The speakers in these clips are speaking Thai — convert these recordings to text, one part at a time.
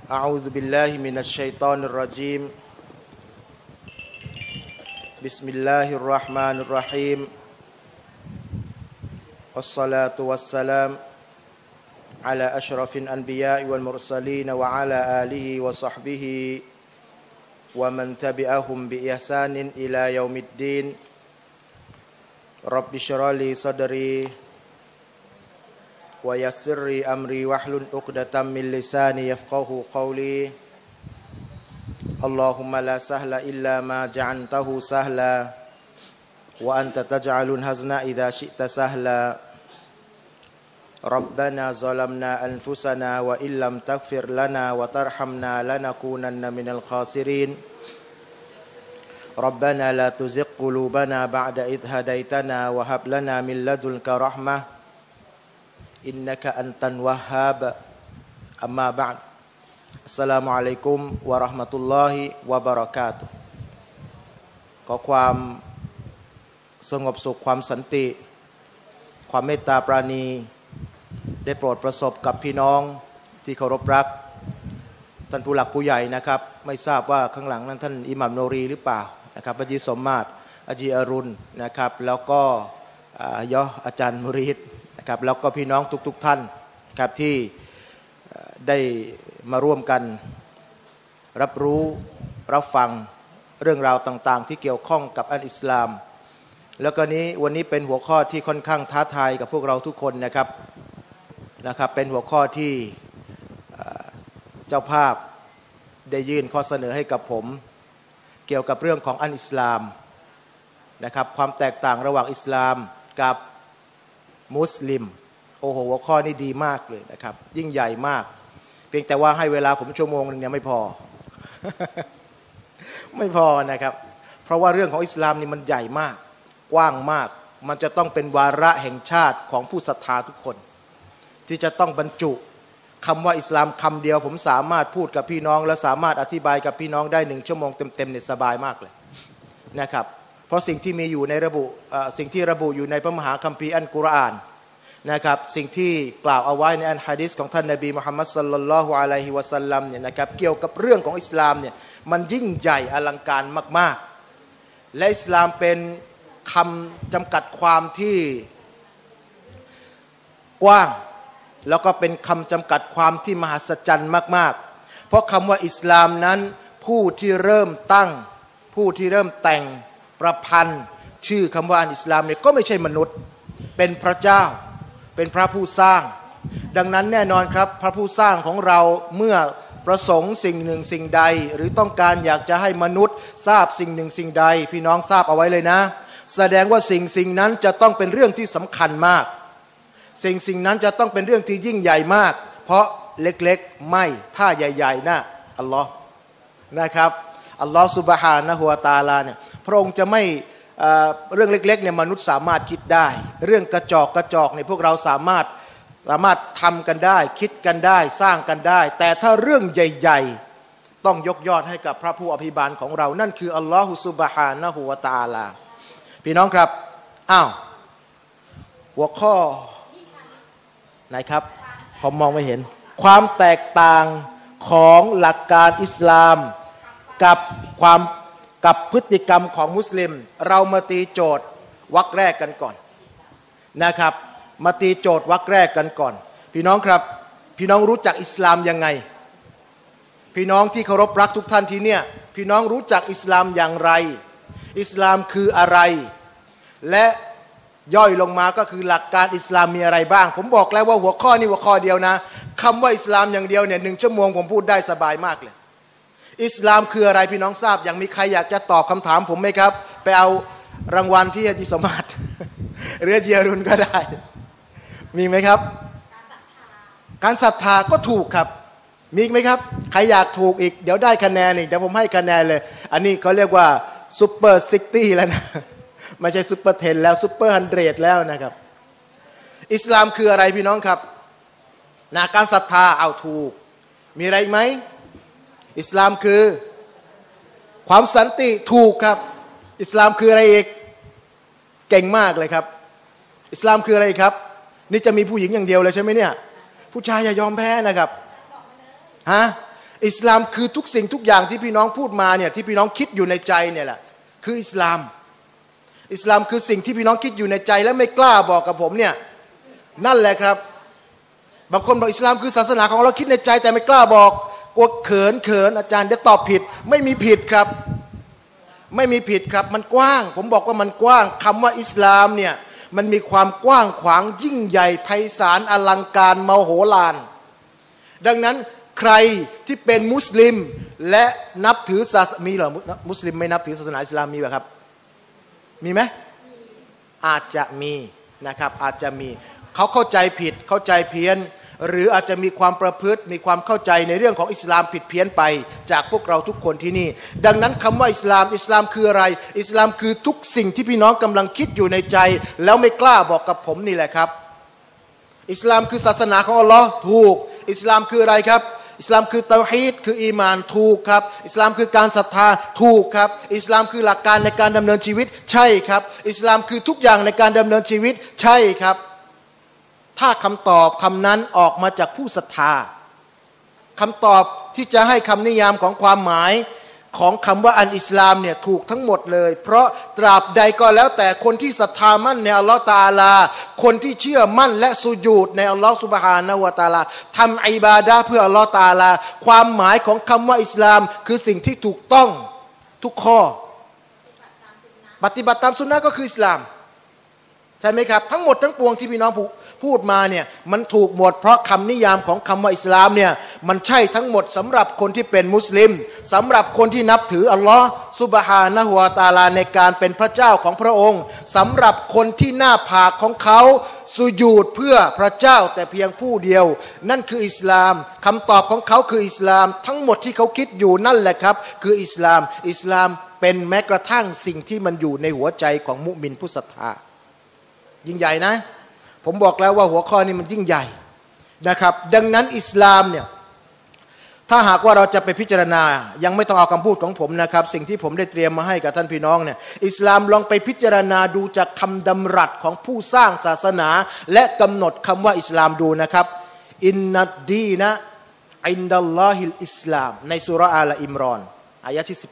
أعوذ بالله من الشيطان الرجيم بسم الله الرحمن الرحيم والصلاة والسلام على أشرف الأنبياء والمرسلين وعلى آله وصحبه ومن تبعهم بإحسان إلى يوم الدين رب اشرح لي صدري ويسر لي أمري واحلل عقدة من لساني يفقهوا قولي اللهم لا سهل إلا ما جعلته سهلا وأنت تجعل الحزن إذا شئت سهلا ربنا ظلمنا أنفسنا وإن لم تغفر لنا وترحمنا لنكونن من الخاسرين ربنا لا تزغ قلوبنا بعد إذ هديتنا وهب لنا من لدنك رحمة إنك أنت الوهاب أما بعد السلام عليكم ورحمة الله وبركاتهขอความสงบสุขความสันติความเมตตาปราณีได้โปรดประสบกับพี่น้องที่เคารพรักท่านผู้หลักผู้ใหญ่นะครับไม่ทราบว่าข้างหลังนั้นท่านอิหม่ามโนรีหรือเปล่านะครับอาจีสมมาตรอาจีอรุณนะครับแล้วก็อาจารย์มุรีดนะครับแล้วก็พี่น้องทุกท่านครับที่ได้มาร่วมกันรับรู้รับฟังเรื่องราวต่างๆที่เกี่ยวข้องกับอัลอิสลามแล้วก็วันนี้เป็นหัวข้อที่ค่อนข้างท้าทายกับพวกเราทุกคนนะครับเป็นหัวข้อที่เจ้าภาพได้ยื่นข้อเสนอให้กับผมเกี่ยวกับเรื่องของอัลอิสลามนะครับความแตกต่างระหว่างอิสลามกับมุสลิมโอ้โหหัวข้อนี้ดีมากเลยนะครับยิ่งใหญ่มากเพียงแต่ว่าให้เวลาผมชั่วโมงนึงเนี่ยไม่พอ ไม่พอนะครับเพราะว่าเรื่องของอิสลามนี่มันใหญ่มากกว้างมากมันจะต้องเป็นวาระแห่งชาติของผู้ศรัทธาทุกคนที่จะต้องบรรจุคำว่าอิสลามคำเดียวผมสามารถพูดกับพี่น้องและสามารถอธิบายกับพี่น้องได้1 ชั่วโมงเต็มๆเนี่ยสบายมากเลยนะครับเพราะสิ่งที่มีอยู่ในสิ่งที่ระบุอยู่ในพระมหาคัมภีร์อัลกุรอานนะครับสิ่งที่กล่าวเอาไว้ในอัลหะดีษของท่านนบีมุฮัมมัดศ็อลลัลลอฮุอะลัยฮิวะซัลลัมเนี่ยนะครับเกี่ยวกับเรื่องของอิสลามเนี่ยมันยิ่งใหญ่อลังการมากๆและอิสลามเป็นคำจำกัดความที่กว้างแล้วก็เป็นคำจำกัดความที่มหัศจรรย์มากๆเพราะคำว่าอิสลามนั้นผู้ที่เริ่มตั้งผู้ที่เริ่มแต่งประพันธ์ชื่อคำว่าอัลอิสลามเนี่ยก็ไม่ใช่มนุษย์เป็นพระเจ้าเป็นพระผู้สร้างดังนั้นแน่นอนครับพระผู้สร้างของเราเมื่อประสงค์สิ่งหนึ่งสิ่งใดหรือต้องการอยากจะให้มนุษย์ทราบสิ่งหนึ่งสิ่งใดพี่น้องทราบเอาไว้เลยนะแสดงว่าสิ่งนั้นจะต้องเป็นเรื่องที่สำคัญมากสิ่งนั้นจะต้องเป็นเรื่องที่ยิ่งใหญ่มากเพราะเล็กๆไม่ถ้าใหญ่ๆนะอัลลอฮ์นะครับอัลลอฮ์ซุบฮานะฮูวะตะอาลาเนี่ยพระองค์จะไม่เรื่องเล็กๆเนี่ยมนุษย์สามารถคิดได้เรื่องกระจอกเนี่ยพวกเราสามารถทำกันได้คิดกันได้สร้างกันได้แต่ถ้าเรื่องใหญ่ๆต้องยกยอดให้กับพระผู้อภิบาลของเรานั่นคืออัลลอฮฺซุบฮานะฮูวะตะอาลาพี่น้องครับหัวข้อไหนครับผมมองไม่เห็นความแตกต่างของหลักการอิสลามกับพฤติกรรมของมุสลิมเรามาตีโจทย์วรรคแรกกันก่อนนะครับมาตีโจทย์วรรคแรกกันก่อนพี่น้องครับพี่น้องรู้จักอิสลามยังไงพี่น้องที่เคารพรักทุกท่านที่เนี่ยพี่น้องรู้จักอิสลามอย่างไรอิสลามคืออะไรและย่อยลงมาก็คือหลักการอิสลามมีอะไรบ้างผมบอกแล้วว่าหัวข้อนี้หัวข้อเดียวนะคำว่าอิสลามอย่างเดียวเนี่ย1 ชั่วโมงผมพูดได้สบายมากเลยอิสลามคืออะไรพี่น้องทราบอย่างมีใครอยากจะตอบคำถามผมไหมครับไปเอารางวัลที่อาจิสมมาตรหรืออาจิอรุณก็ได้มีไหมครับการศรัทธาก็ถูกครับมีไหมครับใครอยากถูกอีกเดี๋ยวได้คะแนนอีกเดี๋ยวผมให้คะแนนเลยอันนี้เขาเรียกว่าซุปเปอร์60แล้วนะไม่ใช่ซุปเปอร์10แล้วซุปเปอร์100แล้วนะครับอิสลามคืออะไรพี่น้องครับการศรัทธาเอาถูกมีอะไรไหมอิสลามคือความสันติถูกครับอิสลามคืออะไรอีกเก่งมากเลยครับอิสลามคืออะไรครับนี่จะมีผู้หญิงอย่างเดียวเลยใช่ไหมเนี่ยผู้ชายอย่ายอมแพ้นะครับอิสลามคือทุกสิ่งทุกอย่างที่พี่น้องพูดมาเนี่ยที่พี่น้องคิดอยู่ในใจเนี่ยแหละคืออิสลามอิสลามคือสิ่งที่พี่น้องคิดอยู่ในใจและไม่กล้าบอกกับผมเนี่ยนั่นแหละครับบางคนบอกอิสลามคือศาสนาของเราคิดในใจแต่ไม่กล้าบอกกลัวเขินอาจารย์เดี๋ยวตอบผิดไม่มีผิดครับไม่มีผิดครับมันกว้างผมบอกว่ามันกว้างคำว่าอิสลามเนี่ยมันมีความกว้างขวางยิ่งใหญ่ไพศาลอลังการมโหฬารดังนั้นใครที่เป็นมุสลิมและนับถือศาสนามีเหรอมุสลิมไม่นับถือศาสนาอิสลามมีไหมครับมีไหมอาจจะมีนะครับอาจจะมีเขาเข้าใจผิดเข้าใจเพี้ยนหรืออาจจะมีความประพฤติมีความเข้าใจในเรื่องของอิสลามผิดเพี้ยนไปจากพวกเราทุกคนที่นี่ดังนั้นคำว่าอิสลามคืออะไรอิสลามคือทุกสิ่งที่พี่น้องกำลังคิดอยู่ในใจแล้วไม่กล้าบอกกับผมนี่แหละครับอิสลามคือศาสนาของอัลลอฮ์ถูกอิสลามคืออะไรครับอิสลามคือเตาฮีดคืออีมานถูกครับอิสลามคือการศรัทธาถูกครับอิสลามคือหลักการในการดำเนินชีวิตใช่ครับอิสลามคือทุกอย่างในการดำเนินชีวิตใช่ครับถ้าคำตอบคำนั้นออกมาจากผู้ศรัทธาคำตอบที่จะให้คำนิยามของความหมายของคำว่าอันอิสลามเนี่ยถูกทั้งหมดเลยเพราะตราบใดก็แล้วแต่คนที่ศรัทธามั่นในอัลลอฮฺตะอาลาคนที่เชื่อมั่นและสุญูดในอัลลอฮฺซุบฮานะฮูวะตะอาลาทำอิบาดะห์เพื่ออัลลอฮฺตะอาลาความหมายของคำว่าอิสลามคือสิ่งที่ถูกต้องทุกข้อปฏิบัติตามสุนนะก็คืออิสลามใช่ไหมครับทั้งหมดทั้งปวงที่พี่น้องพูดมาเนี่ยมันถูกหมดเพราะคำนิยามของคำว่าอิสลามเนี่ยมันใช่ทั้งหมดสำหรับคนที่เป็นมุสลิมสำหรับคนที่นับถืออัลลอฮ์ซุบฮานะฮูวะตะอาลาในการเป็นพระเจ้าของพระองค์สำหรับคนที่หน้าผากของเขาสุญูดเพื่อพระเจ้าแต่เพียงผู้เดียวนั่นคืออิสลามคำตอบของเขาคืออิสลามทั้งหมดที่เขาคิดอยู่นั่นแหละครับคืออิสลามอิสลามเป็นแม้กระทั่งสิ่งที่มันอยู่ในหัวใจของมุมินผู้ศรัทธายิ่งใหญ่นะผมบอกแล้วว่าหัวข้อนี้มันยิ่งใหญ่นะครับดังนั้นอิสลามเนี่ยถ้าหากว่าเราจะไปพิจารณายังไม่ต้องเอาคำพูดของผมนะครับสิ่งที่ผมได้เตรียมมาให้กับท่านพี่น้องเนี่ยอิสลามลองไปพิจารณาดูจากคำดำรัสของผู้สร้างศาสนาและกำหนดคำว่าอิสลามดูนะครับอินนัดดีนะอินดัลลอฮิลอิสลามในซูเราะห์อาลอิมรอนอายะที่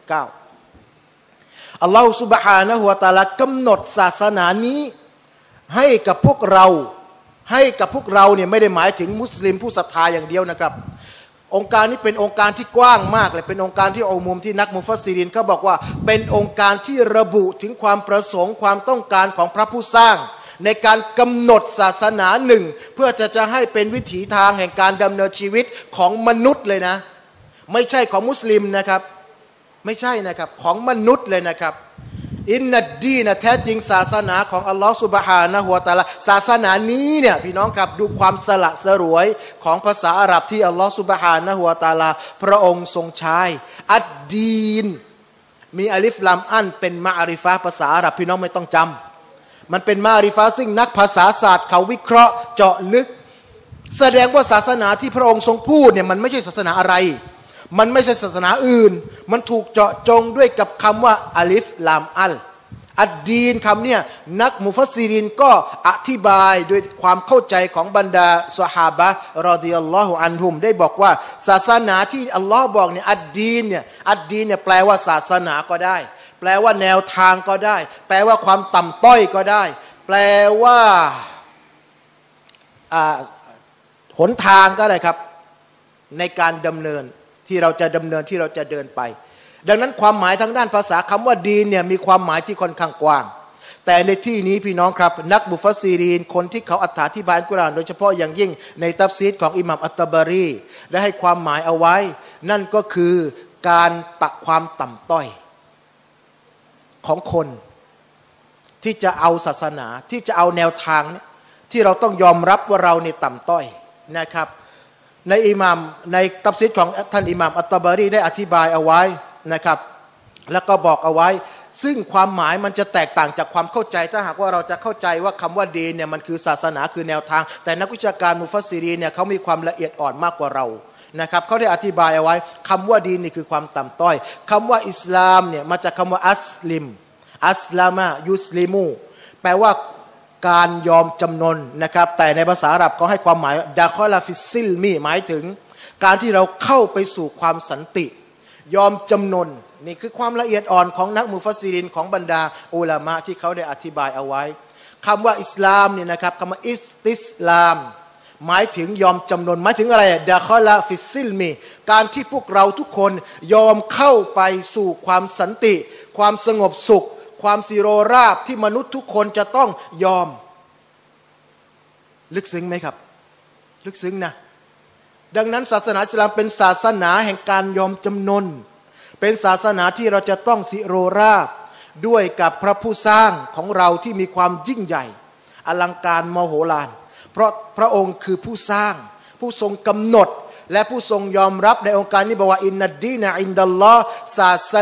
19อัลลอฮฺซุบฮานะฮูวะตะอาลากำหนดศาสนานี้ให้กับพวกเราเนี่ยไม่ได้หมายถึงมุสลิมผู้ศรัทธาอย่างเดียวนะครับองค์การนี้เป็นองค์การที่กว้างมากเลยเป็นองค์การที่อุมุมที่นักมุฟัสซิรินเขาบอกว่าเป็นองค์การที่ระบุถึงความประสงค์ความต้องการของพระผู้สร้างในการกำหนดศาสนาหนึ่งเพื่อจะให้เป็นวิถีทางแห่งการดำเนินชีวิตของมนุษย์เลยนะไม่ใช่ของมุสลิมนะครับไม่ใช่นะครับของมนุษย์เลยนะครับอินนัดดีนะแท้จริงศาสนาของอัลลอฮฺซุบฮานะฮูวะตะอาลาศาสนานี้เนี่ยพี่น้องครับดูความสละสลวยของภาษาอาหรับที่อัลลอฮฺซุบฮานะฮูวะตะอาลาพระองค์ทรงใช้อัดดีนมีอลิฟลามอันเป็นมะอาริฟะห์ภาษาอาหรับพี่น้องไม่ต้องจำมันเป็นมะอาริฟะห์ซึ่งนักภาษาศาสตร์เขาวิเคราะห์เจาะลึกแสดงว่าศาสนาที่พระองค์ทรงพูดเนี่ยมันไม่ใช่ศาสนาอะไรมันไม่ใช่ศาสนาอื่นมันถูกเจาะจงด้วยกับคำว่าอลิฟลามอัลอัดดีนคำเนี่ยนักมุฟัสซิรินก็อธิบายด้วยความเข้าใจของบรรดาซอฮาบะห์รอฎิยัลลอฮุอันฮุมได้บอกว่าศาสนาที่อัลลอฮ์บอกเนี่ยอัดดีนเนี่ยแปลว่าศาสนาก็ได้แปลว่าแนวทางก็ได้แปลว่าความต่ำต้อยก็ได้แปลว่าหนทางก็ได้ครับในการดำเนินที่เราจะดำเนินที่เราจะเดินไปดังนั้นความหมายทางด้านภาษาคำว่าดีนเนี่ยมีความหมายที่ค่อนข้างกว้างแต่ในที่นี้พี่น้องครับนักมุฟัสซิรีนคนที่เขาอธิบายกุรอานโดยเฉพาะอย่างยิ่งในตัฟซีรของอิหม่ามอัตตะบารีได้ให้ความหมายเอาไว้นั่นก็คือการตักความต่ำต้อยของคนที่จะเอาศาสนาที่จะเอาแนวทางเนี่ยที่เราต้องยอมรับว่าเราเนี่ยต่ำต้อยนะครับในอิหม่ามในตัฟซีรของท่านอิหม่ามอัตตะบารีได้อธิบายเอาไว้นะครับแล้วก็บอกเอาไว้ซึ่งความหมายมันจะแตกต่างจากความเข้าใจถ้าหากว่าเราจะเข้าใจว่าคำว่าดีนเนี่ยมันคือศาสนาคือแนวทางแต่นักวิชาการมุฟัสซิรีนเนี่ยเขามีความละเอียดอ่อนมากกว่าเรานะครับเขาได้อธิบายเอาไว้คำว่าดีนนี่คือความต่ำต้อยคำว่าอิสลามเนี่ยมาจากคำว่าอัสลิมอัสลามะยุสลิมูแปลว่าการยอมจำนนนะครับแต่ในภาษาอาหรับเขาให้ความหมายดาคอลาฟิซิลมีหมายถึงการที่เราเข้าไปสู่ความสันติยอมจำนนนี่คือความละเอียดอ่อนของนักมุฟัสซิรินของบรรดาอุลามะที่เขาได้อธิบายเอาไว้คำว่าอิสลามเนี่ยนะครับคำว่าอิสติสลามหมายถึงยอมจำนนหมายถึงอะไรดะคอลาฟิสซิลมีการที่พวกเราทุกคนยอมเข้าไปสู่ความสันติความสงบสุขความสิโรราบที่มนุษย์ทุกคนจะต้องยอมลึกซึ้งไหมครับลึกซึ้งนะดังนั้นศาสนาอิสลามเป็นศาสนาแห่งการยอมจำนนเป็นศาสนาที่เราจะต้องสิโรราบด้วยกับพระผู้สร้างของเราที่มีความยิ่งใหญ่อลังการมโหฬารเพราะพระองค์คือผู้สร้างผู้ทรงกำหนดและผู้ทรงยอมรับในองค์การนี้บอกว่าอินนัดดีนะอินดัลลอฮ์ศาส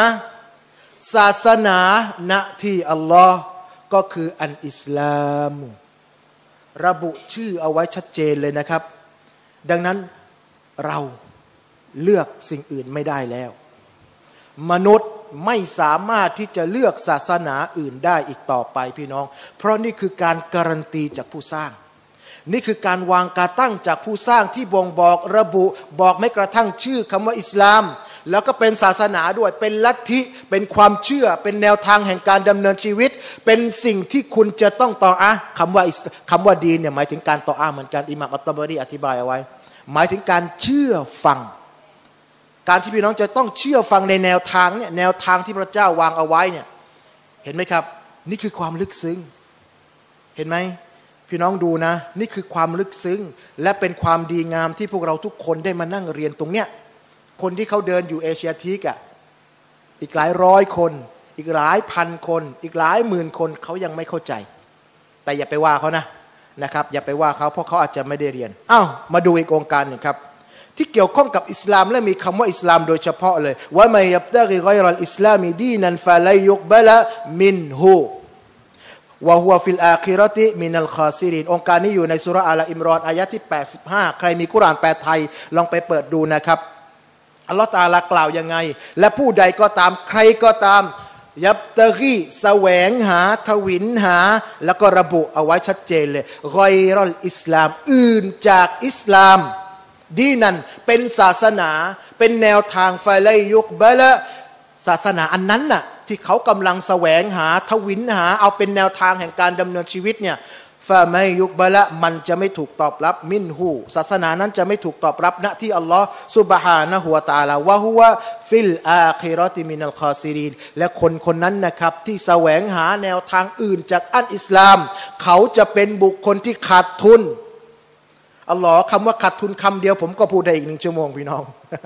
นาณที่อัลลอฮ์ก็คืออันอิสลามระบุชื่อเอาไว้ชัดเจนเลยนะครับดังนั้นเราเลือกสิ่งอื่นไม่ได้แล้วมนุษย์ไม่สามารถที่จะเลือกศาสนาอื่นได้อีกต่อไปพี่น้องเพราะนี่คือการการันตีจากผู้สร้างนี่คือการวางการตั้งจากผู้สร้างที่บ่งบอกระบุบอกไม่กระทั่งชื่อคำว่าอิสลามแล้วก็เป็นศาสนาด้วยเป็นลัทธิเป็นความเชื่อเป็นแนวทางแห่งการดำเนินชีวิตเป็นสิ่งที่คุณจะต้องต่ออะห์คำว่าดีนเนี่ยหมายถึงการต่ออะห์เหมือนกันอิหม่ามอัตตะบารีอธิบายเอาไว้หมายถึงการเชื่อฟังการที่พี่น้องจะต้องเชื่อฟังในแนวทางเนี่ยแนวทางที่พระเจ้าวางเอาไว้เนี่ยเห็นไหมครับนี่คือความลึกซึ้งเห็นไหมพี่น้องดูนะนี่คือความลึกซึ้งและเป็นความดีงามที่พวกเราทุกคนได้มานั่งเรียนตรงเนี้ยคนที่เขาเดินอยู่เอเชียทีกอ่ะอีกหลายร้อยคนอีกหลายพันคนอีกหลายหมื่นคนเขายังไม่เข้าใจแต่อย่าไปว่าเขานะครับอย่าไปว่าเขาเพราะเขาอาจจะไม่ได้เรียนมาดูอีกองค์การหนึ่งครับที่เกี่ยวข้องกับอิสลามและมีคำว่าอิสลามโดยเฉพาะเลยว่ามัยยับตะกิฆอยรัลอิสลามีดีนันฟะลัยยุกบะละมินฮูวะฮุวะฟิลอาคิเราะติมินัลคอซิรินองค์การนี้อยู่ในซูเราะห์อาลอิมรอนอายะห์ที่85ใครมีกุรอานแปลไทยลองไปเปิดดูนะครับอัลลอฮฺตะอาลากล่าวยังไงและผู้ใดก็ตามใครก็ตามยับตะกีแสวงหาทวินหาแล้วก็ระบุเอาไว้ชัดเจนเลยฆอยรัลอิสลามอื่นจากอิสลามดีนั่นเป็นศาสนาเป็นแนวทางฟะลัยยุกบะละศาสนาอันนั้นน่ะที่เขากำลังแสวงหาทวินหาเอาเป็นแนวทางแห่งการดำเนินชีวิตเนี่ยฟะมัยยุกบะละมันจะไม่ถูกตอบรับมินฮูศาสนานั้นจะไม่ถูกตอบรับณที่อัลลอฮ์ซุบฮานะฮูวะตะอาลาวะฮุวะฟิลอาคิเราะติมินัลคอซิรินและคนนั้นนะครับที่แสวงหาแนวทางอื่นจากอันอิสลามเขาจะเป็นบุคคลที่ขาดทุนอัลลอฮ์คำว่าขาดทุนคำเดียวผมก็พูดได้อีก1 ชั่วโมงพี่น้อง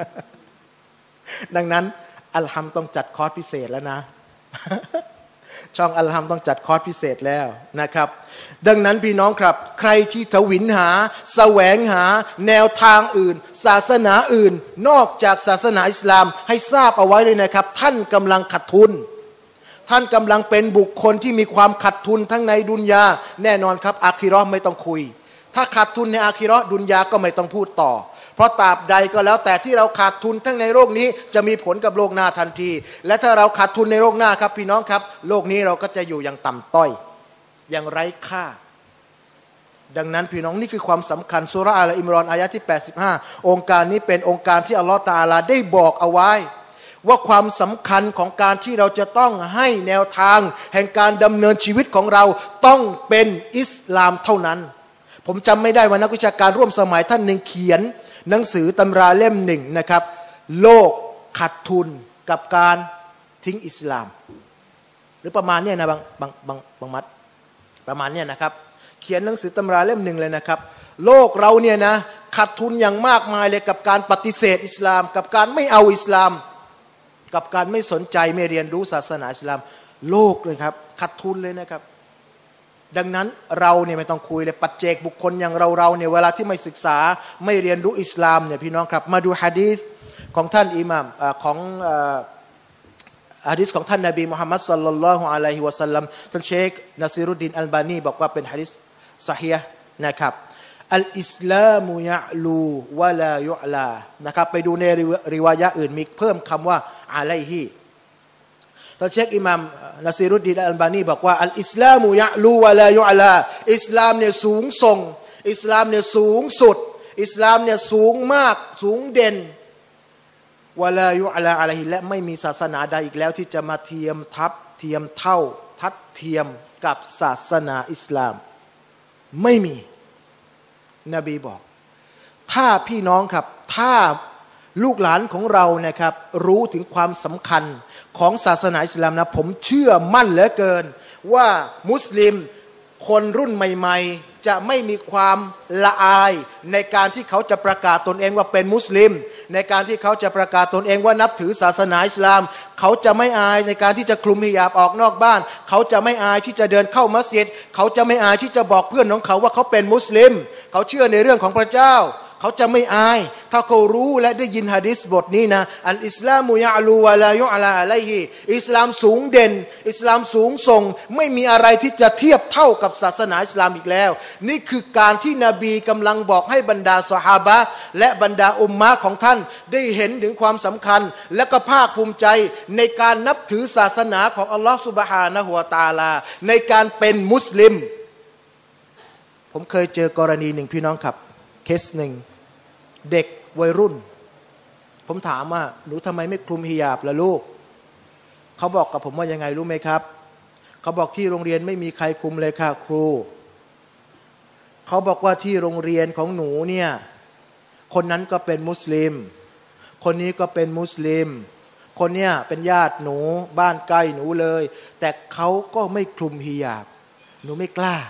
ดังนั้นอัลฮัมต้องจัดคอร์สพิเศษแล้วนะ ช่องอัลฮัมต้องจัดคอร์สพิเศษแล้วนะครับดังนั้นพี่น้องครับใครที่ทวินหาแสวงหาแนวทางอื่นศาสนาอื่นนอกจากศาสนาอิสลามให้ทราบเอาไว้เลยนะครับท่านกำลังขาดทุนท่านกำลังเป็นบุคคลที่มีความขาดทุนทั้งในดุนยาแน่นอนครับอาคิเราะห์ไม่ต้องคุยถ้าขาดทุนในอาคิเราะห์ดุนยาก็ไม่ต้องพูดต่อเพราะตราบใดก็แล้วแต่ที่เราขาดทุนทั้งในโลกนี้จะมีผลกับโลกหน้าทันทีและถ้าเราขาดทุนในโลกหน้าครับพี่น้องครับโลกนี้เราก็จะอยู่อย่างต่ำต้อยอย่างไร้ค่าดังนั้นพี่น้องนี่คือความสำคัญซูเราะห์อาลอิมรอนอายะห์ที่85องค์การนี้เป็นองค์การที่อัลลอฮฺตะอาลาได้บอกเอาไว้ว่าความสำคัญของการที่เราจะต้องให้แนวทางแห่งการดำเนินชีวิตของเราต้องเป็นอิสลามเท่านั้นผมจำไม่ได้ว่านักวิชาการร่วมสมัยท่านหนึ่งเขียนหนังสือตำราเล่มหนึ่งนะครับโลกขาดทุนกับการทิ้งอิสลามหรือประมาณนี้นะบางมัดประมาณนี้นะครับเขียนหนังสือตำราเล่มหนึ่งเลยนะครับโลกเราเนี่ยนะขาดทุนอย่างมากมายเลยกับการปฏิเสธอิสลามกับการไม่เอาอิสลามกับการไม่สนใจไม่เรียนรู้ศาสนาอิสลามโลกเลยครับขาดทุนเลยนะครับดังนั้นเราเนี่ยไม่ต้องคุยเลยปัจเจกบุคคลอย่างเราเนี่ยเวลาที่ไม่ศึกษาไม่เรียนรู้อิสลามเนี่ยพี่น้องครับมาดูหะดีษของท่านอิหม่ามของหะดีษของท่านนบีมุฮัมมัดศ็อลลัลลอฮุอะลัยฮิวะซัลลัมท่านเชคนาซิรุดดีนอัลบานีบอกว่าเป็นหะดีษซอฮีฮ์นะครับอัลอิสลามุยะลูวะลายุอลานะครับไปดูในริวายะห์อื่นมีเพิ่มคำว่าอะลัยฮิท่านเชคอิหม่ามนาซีรุดดีนอัลบานีบอกว่าอัลอิสลามุยะลูวะลายุอลาอิสลามเนี่ยสูงส่งอิสลามเนี่ยสูงสุดอิสลามเนี่ยสูงมากสูงเด่นวะลายุอะลาอะลัยฮิและไม่มีศาสนาใดอีกแล้วที่จะมาเทียมทับเทียมเท่าทัดเทียมกับศาสนาอิสลามไม่มีนบีบอกถ้าพี่น้องครับถ้าลูกหลานของเรานะครับรู้ถึงความสำคัญของศาสนาอิสลามนะผมเชื่อมั่นเหลือเกินว่ามุสลิมคนรุ่นใหม่ๆจะไม่มีความละอายในการที่เขาจะประกาศตนเองว่าเป็นมุสลิมในการที่เขาจะประกาศตนเองว่านับถือศาสนาอิสลามเขาจะไม่อายในการที่จะคลุมฮิญาบออกนอกบ้านเขาจะไม่อายที่จะเดินเข้ามัสยิดเขาจะไม่อายที่จะบอกเพื่อนของเขาว่าเขาเป็นมุสลิมเขาเชื่อในเรื่องของพระเจ้าเขาจะไม่อายถ้าเขารู้และได้ยินหะดีษบทนี้นะอัลอิสลามุยะลูวะลายุอะลาอะลัยฮิอิสลามสูงเด่นอิสลามสูงส่งไม่มีอะไรที่จะเทียบเท่ากับศาสนาอิสลามอีกแล้วนี่คือการที่นบีกำลังบอกให้บรรดาซอฮาบะห์และบรรดาอุมมะของท่านได้เห็นถึงความสำคัญและก็ภาคภูมิใจในการนับถือศาสนาของอัลลอฮฺซุบฮานะฮูวะตะอาลาในการเป็นมุสลิมผมเคยเจอกรณีหนึ่งพี่น้องครับเคสหนึ่งเด็กวัยรุ่นผมถามว่าหนูทำไมไม่คลุมฮิญาบล่ะลูกเขาบอกกับผมว่ายังไงรู้ไหมครับเขาบอกที่โรงเรียนไม่มีใครคลุมเลยค่ะครูเขาบอกว่าที่โรงเรียนของหนูเนี่ยคนนั้นก็เป็นมุสลิมคนนี้ก็เป็นมุสลิมคนเนี้ยเป็นญาติหนูบ้านใกล้หนูเลยแต่เขาก็ไม่คลุมฮิญาบหนูไม่กล้า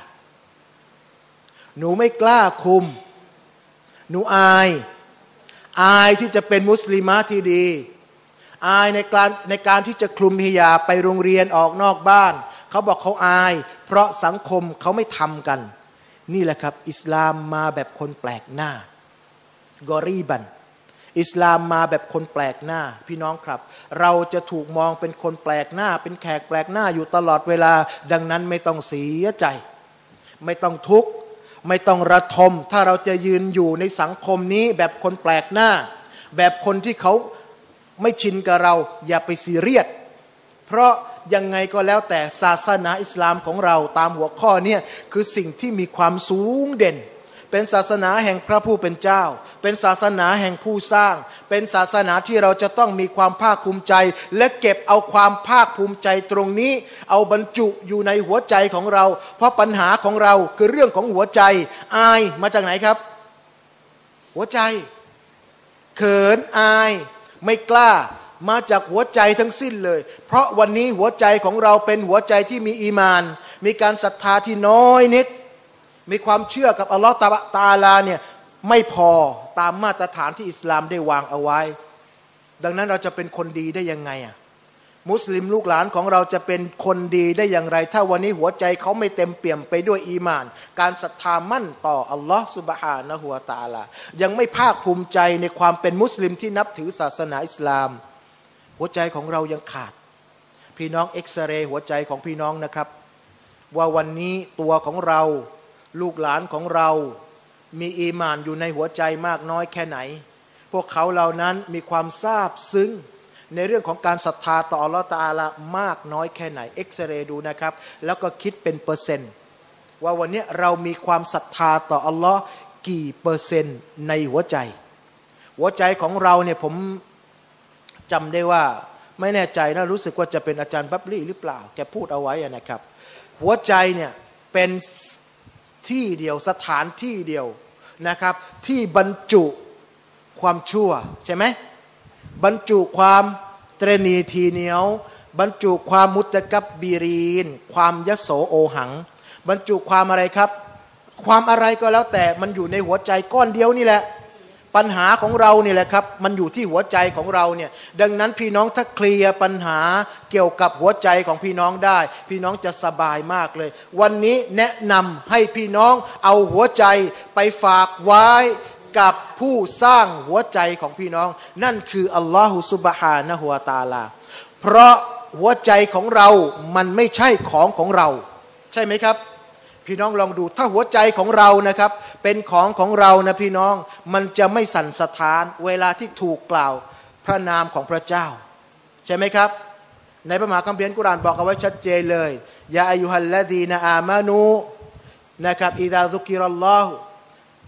คลุมหนูอายที่จะเป็นมุสลิมะที่ดีอายในการที่จะคลุมฮิญาบไปโรงเรียนออกนอกบ้านเขาบอกเขาอายเพราะสังคมเขาไม่ทำกันนี่แหละครับอิสลามมาแบบคนแปลกหน้ากอรีบันอิสลามมาแบบคนแปลกหน้าพี่น้องครับเราจะถูกมองเป็นคนแปลกหน้าเป็นแขกแปลกหน้าอยู่ตลอดเวลาดังนั้นไม่ต้องเสียใจไม่ต้องทุกข์ไม่ต้องระทมถ้าเราจะยืนอยู่ในสังคมนี้แบบคนแปลกหน้าแบบคนที่เขาไม่ชินกับเราอย่าไปซีเรียสเพราะยังไงก็แล้วแต่ศาสนาอิสลามของเราตามหัวข้อเนี่ยคือสิ่งที่มีความสูงเด่นเป็นศาสนาแห่งพระผู้เป็นเจ้าเป็นศาสนาแห่งผู้สร้างเป็นศาสนาที่เราจะต้องมีความภาคภูมิใจและเก็บเอาความภาคภูมิใจตรงนี้เอาบรรจุอยู่ในหัวใจของเราเพราะปัญหาของเราคือเรื่องของหัวใจอายมาจากไหนครับหัวใจเขินอายไม่กล้ามาจากหัวใจทั้งสิ้นเลยเพราะวันนี้หัวใจของเราเป็นหัวใจที่มีอีมานมีการศรัทธาที่น้อยนิดมีความเชื่อกับอัลลอฮฺตะอาลาเนี่ยไม่พอตามมาตรฐานที่อิสลามได้วางเอาไว้ดังนั้นเราจะเป็นคนดีได้ยังไงมุสลิมลูกหลานของเราจะเป็นคนดีได้อย่างไรถ้าวันนี้หัวใจเขาไม่เต็มเปี่ยมไปด้วยอีมานการศรัทธามั่นต่ออัลลอฮฺซุบฮานะฮูวะตะอาลายังไม่ภาคภูมิใจในความเป็นมุสลิมที่นับถือศาสนาอิสลามหัวใจของเรายังขาดพี่น้องเอ็กซเรย์หัวใจของพี่น้องนะครับว่าวันนี้ตัวของเราลูกหลานของเรามีอีหม่านอยู่ในหัวใจมากน้อยแค่ไหนพวกเขาเหล่านั้นมีความซาบซึ้งในเรื่องของการศรัทธาต่ออัลลอฮฺตะอาลามากน้อยแค่ไหนเอ็กซเรย์ดูนะครับแล้วก็คิดเป็นเปอร์เซ็นต์ว่าวันนี้เรามีความศรัทธาต่ออัลลอฮ์กี่เปอร์เซ็นต์ในหัวใจของเราเนี่ยผมจำได้ว่าไม่แน่ใจนะรู้สึกว่าจะเป็นอาจารย์บับลี่หรือเปล่าแกพูดเอาไว้นะครับหัวใจเนี่ยเป็นที่เดียวสถานที่เดียวนะครับที่บรรจุความชั่วใช่ไหมบรรจุความตรณีทีเหนียวบรรจุความมุตตะกับบรีนความยโสโอหังบรรจุความอะไรครับความอะไรก็แล้วแต่มันอยู่ในหัวใจก้อนเดียวนี่แหละปัญหาของเรานี่แหละครับมันอยู่ที่หัวใจของเราเนี่ยดังนั้นพี่น้องถ้าเคลียร์ปัญหาเกี่ยวกับหัวใจของพี่น้องได้พี่น้องจะสบายมากเลยวันนี้แนะนำให้พี่น้องเอาหัวใจไปฝากไว้กับผู้สร้างหัวใจของพี่น้องนั่นคืออัลลอฮฺซุบฮานะฮูวะตะอาลาเพราะหัวใจของเรามันไม่ใช่ของเราใช่ไหมครับพี่น้องลองดูถ้าหัวใจของเรานะครับเป็นของเรานะพี่น้องมันจะไม่สั่นสะท้านเวลาที่ถูกกล่าวพระนามของพระเจ้าใช่ไหมครับในพระมหาคัมภีร์กุรอานบอกเอาไว้ชัดเจนเลยยาอายุฮัลลดีนอามานูนะครับอิซาซุกิรัลลอฮุ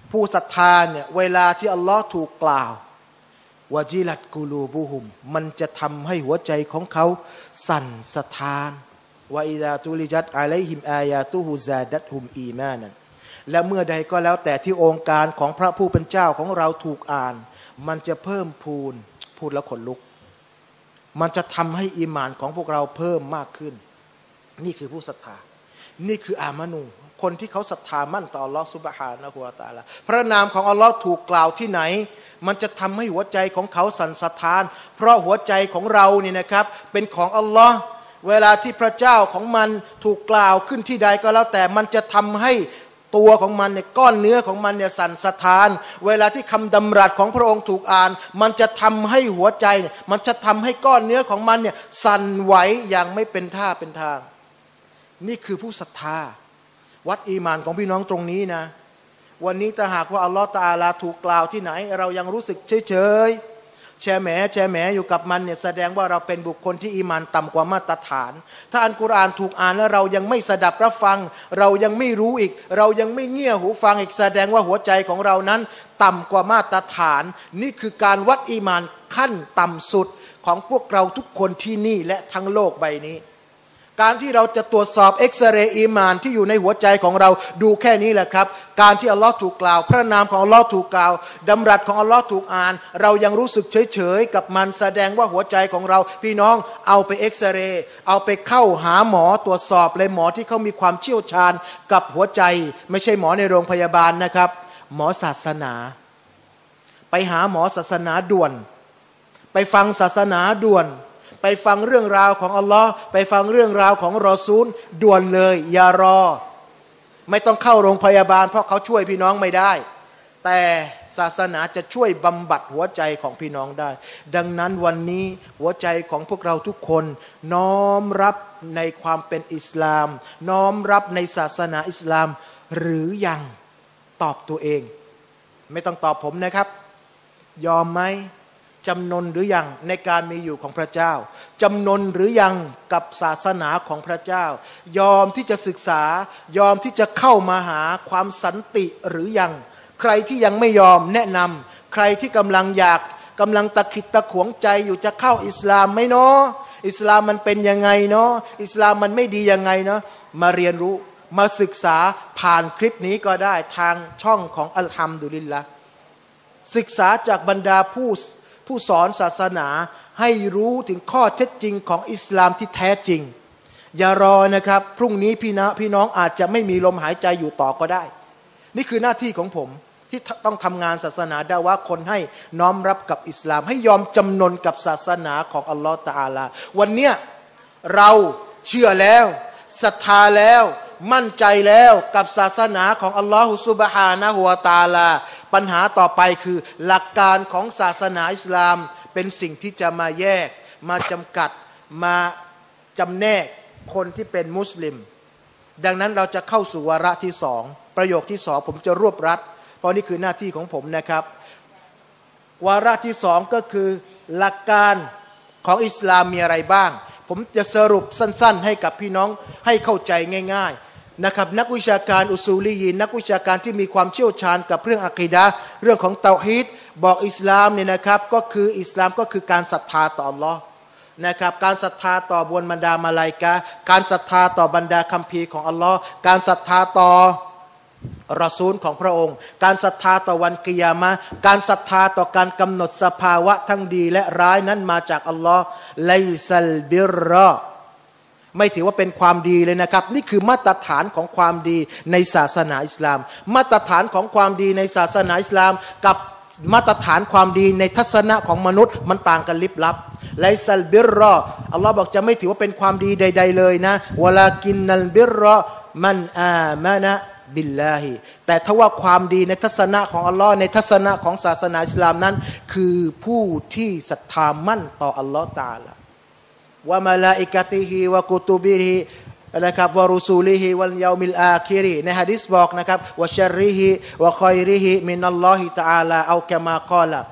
ผู้ศรัทธาเนี่ยเวลาที่อัลลอฮ์ถูกกล่าววะจิลัตกุลูบุฮุมมันจะทำให้หัวใจของเขาสั่นสะท้านวะอิซาตุลิจัตอะลัยฮิมอายาตุฮุซาดัตฮุมอีมานันและเมื่อใดก็แล้วแต่ที่องค์การของพระผู้เป็นเจ้าของเราถูกอ่านมันจะเพิ่มพูนพูดแล้วขนลุกมันจะทำให้อีหม่านของพวกเราเพิ่มมากขึ้นนี่คือผู้ศรัทธานี่คืออามานูคนที่เขาศรัทธามั่นต่ออัลลอฮฺซุบฮานะฮูวะตะอาลาพระนามของอัลลอฮ์ถูกกล่าวที่ไหนมันจะทำให้หัวใจของเขาสั่นสะท้านเพราะหัวใจของเรานี่นะครับเป็นของอัลลอฮ์เวลาที่พระเจ้าของมันถูกกล่าวขึ้นที่ใดก็แล้วแต่มันจะทำให้ตัวของมันเนี่ยก้อนเนื้อของมันเนี่ยสั่นสะท้านเวลาที่คำดำรัสของพระองค์ถูกอ่านมันจะทำให้หัวใจมันจะทำให้ก้อนเนื้อของมันเนี่ยสั่นไหวอย่างไม่เป็นท่าเป็นทางนี่คือผู้ศรัทธาวัดอีหม่านของพี่น้องตรงนี้นะวันนี้ถ้าหากว่าอัลลอฮฺตะอาลาถูกกล่าวที่ไหนเรายังรู้สึกเฉยแช่แหมอยู่กับมันเนี่ยแสดงว่าเราเป็นบุคคลที่อีหม่านต่ำกว่ามาตรฐานถ้าอัลกุรอานถูกอ่านแล้วเรายังไม่สดับรับฟังเรายังไม่รู้อีกเรายังไม่เงี่ยหูฟังอีกแสดงว่าหัวใจของเรานั้นต่ำกว่ามาตรฐานนี่คือการวัดอีหม่านขั้นต่ำสุดของพวกเราทุกคนที่นี่และทั้งโลกใบนี้การที่เราจะตรวจสอบเอ็กซเรย์อีหม่านที่อยู่ในหัวใจของเราดูแค่นี้แหละครับการที่อัลลอฮ์ถูกกล่าวพระนามของอัลลอฮ์ถูกกล่าวดำรัสของอัลลอฮ์ถูกอ่านเรายังรู้สึกเฉยกับมันแสดงว่าหัวใจของเราพี่น้องเอาไปเอ็กซเรย์เอาไปเข้าหาหมอตรวจสอบเลยหมอที่เขามีความเชี่ยวชาญกับหัวใจไม่ใช่หมอในโรงพยาบาลนะครับหมอศาสนาไปหาหมอศาสนาด่วนไปฟังศาสนาด่วนไปฟังเรื่องราวของอัลลอฮ์ไปฟังเรื่องราวของรอซูลด่วนเลยอย่ารอไม่ต้องเข้าโรงพยาบาลเพราะเขาช่วยพี่น้องไม่ได้แต่ศาสนาจะช่วยบำบัดหัวใจของพี่น้องได้ดังนั้นวันนี้หัวใจของพวกเราทุกคนน้อมรับในความเป็นอิสลามน้อมรับในศาสนาอิสลามหรือยังตอบตัวเองไม่ต้องตอบผมนะครับยอมไหมจำนนหรือยังในการมีอยู่ของพระเจ้าจำนนหรือยังกับศาสนาของพระเจ้ายอมที่จะศึกษายอมที่จะเข้ามาหาความสันติหรือยังใครที่ยังไม่ยอมแนะนำใครที่กำลังตะขิดตะขวงใจอยู่จะเข้าอิสลามไหมเนาะอิสลามมันเป็นยังไงเนาะอิสลามมันไม่ดียังไงเนาะมาเรียนรู้มาศึกษาผ่านคลิปนี้ก็ได้ทางช่องของอัลฮัมดุลิลละห์ศึกษาจากบรรดาผู้สอนศาสนาให้รู้ถึงข้อเท็จจริงของอิสลามที่แท้จริงอย่ารอนะครับพรุ่งนี้พี่น้องอาจจะไม่มีลมหายใจอยู่ต่อก็ได้นี่คือหน้าที่ของผมที่ต้องทำงานศาสนาดะวะห์คนให้น้อมรับกับอิสลามให้ยอมจำนนกับศาสนาของอัลลอฮฺตะอาลาวันเนี้ยเราเชื่อแล้วศรัทธาแล้วมั่นใจแล้วกับศาสนาของอัลลอฮฺซุบฮานะฮูวะตะอาลาปัญหาต่อไปคือหลักการของศาสนาอิสลามเป็นสิ่งที่จะมาแยกมาจำกัดมาจำแนกคนที่เป็นมุสลิมดังนั้นเราจะเข้าสู่วาระที่สองประโยคที่สองผมจะรวบรัดเพราะนี่คือหน้าที่ของผมนะครับวาระที่สองก็คือหลักการของอิสลามมีอะไรบ้างผมจะสรุปสั้นๆให้กับพี่น้องให้เข้าใจง่ายๆนะครับนักวิชาการอุซูลียีนนักวิชาการที่มีความเชี่ยวชาญกับเรื่องอะกีดะห์เรื่องของเตาฮีดบอกอิสลามเนี่ยนะครับก็คืออิสลามก็คือการศรัทธาต่ออัลลอฮ์นะครับการศรัทธาต่อบนบรรดามาลาอิกะห์การศรัทธาต่อบรรดาคัมภีร์ของอัลลอฮ์การศรัทธาต่อรอซูลของพระองค์การศรัทธาต่อวันกิยามะห์การศรัทธาต่อการกำหนดสภาวะทั้งดีและร้ายนั้นมาจากอัลลอฮ์ไลซัลบิรรอไม่ถือว่าเป็นความดีเลยนะครับนี่คือมาตรฐานของความดีในศาสนาอิสลามมาตรฐานของความดีในศาสนาอิสลามกับมาตรฐานความดีในทัศนะของมนุษย์มันต่างกันลิบลับไลซัลบิรรออัลลอฮ์บอกจะไม่ถือว่าเป็นความดีใดๆเลยนะวะลากินนัลบิรรอมันอามานะบิลลาฮิแต่ถ้าว่าความดีในทัศนะของอัลลอฮ์ในทัศนะของศาสนาอิสลามนั้นคือผู้ที่ศรัทธามั่นต่ออัลลอฮ์ตะอาลาวะมะลาอิกะติฮิวะกุตุบิฮินะครับวะรุซูลิฮิวัลยามิลอาคิริในหะดีษบอกนะครับวะชัรริฮิวะคอยริฮิมินัลลอฮิตะอาลาเอากะมากอละ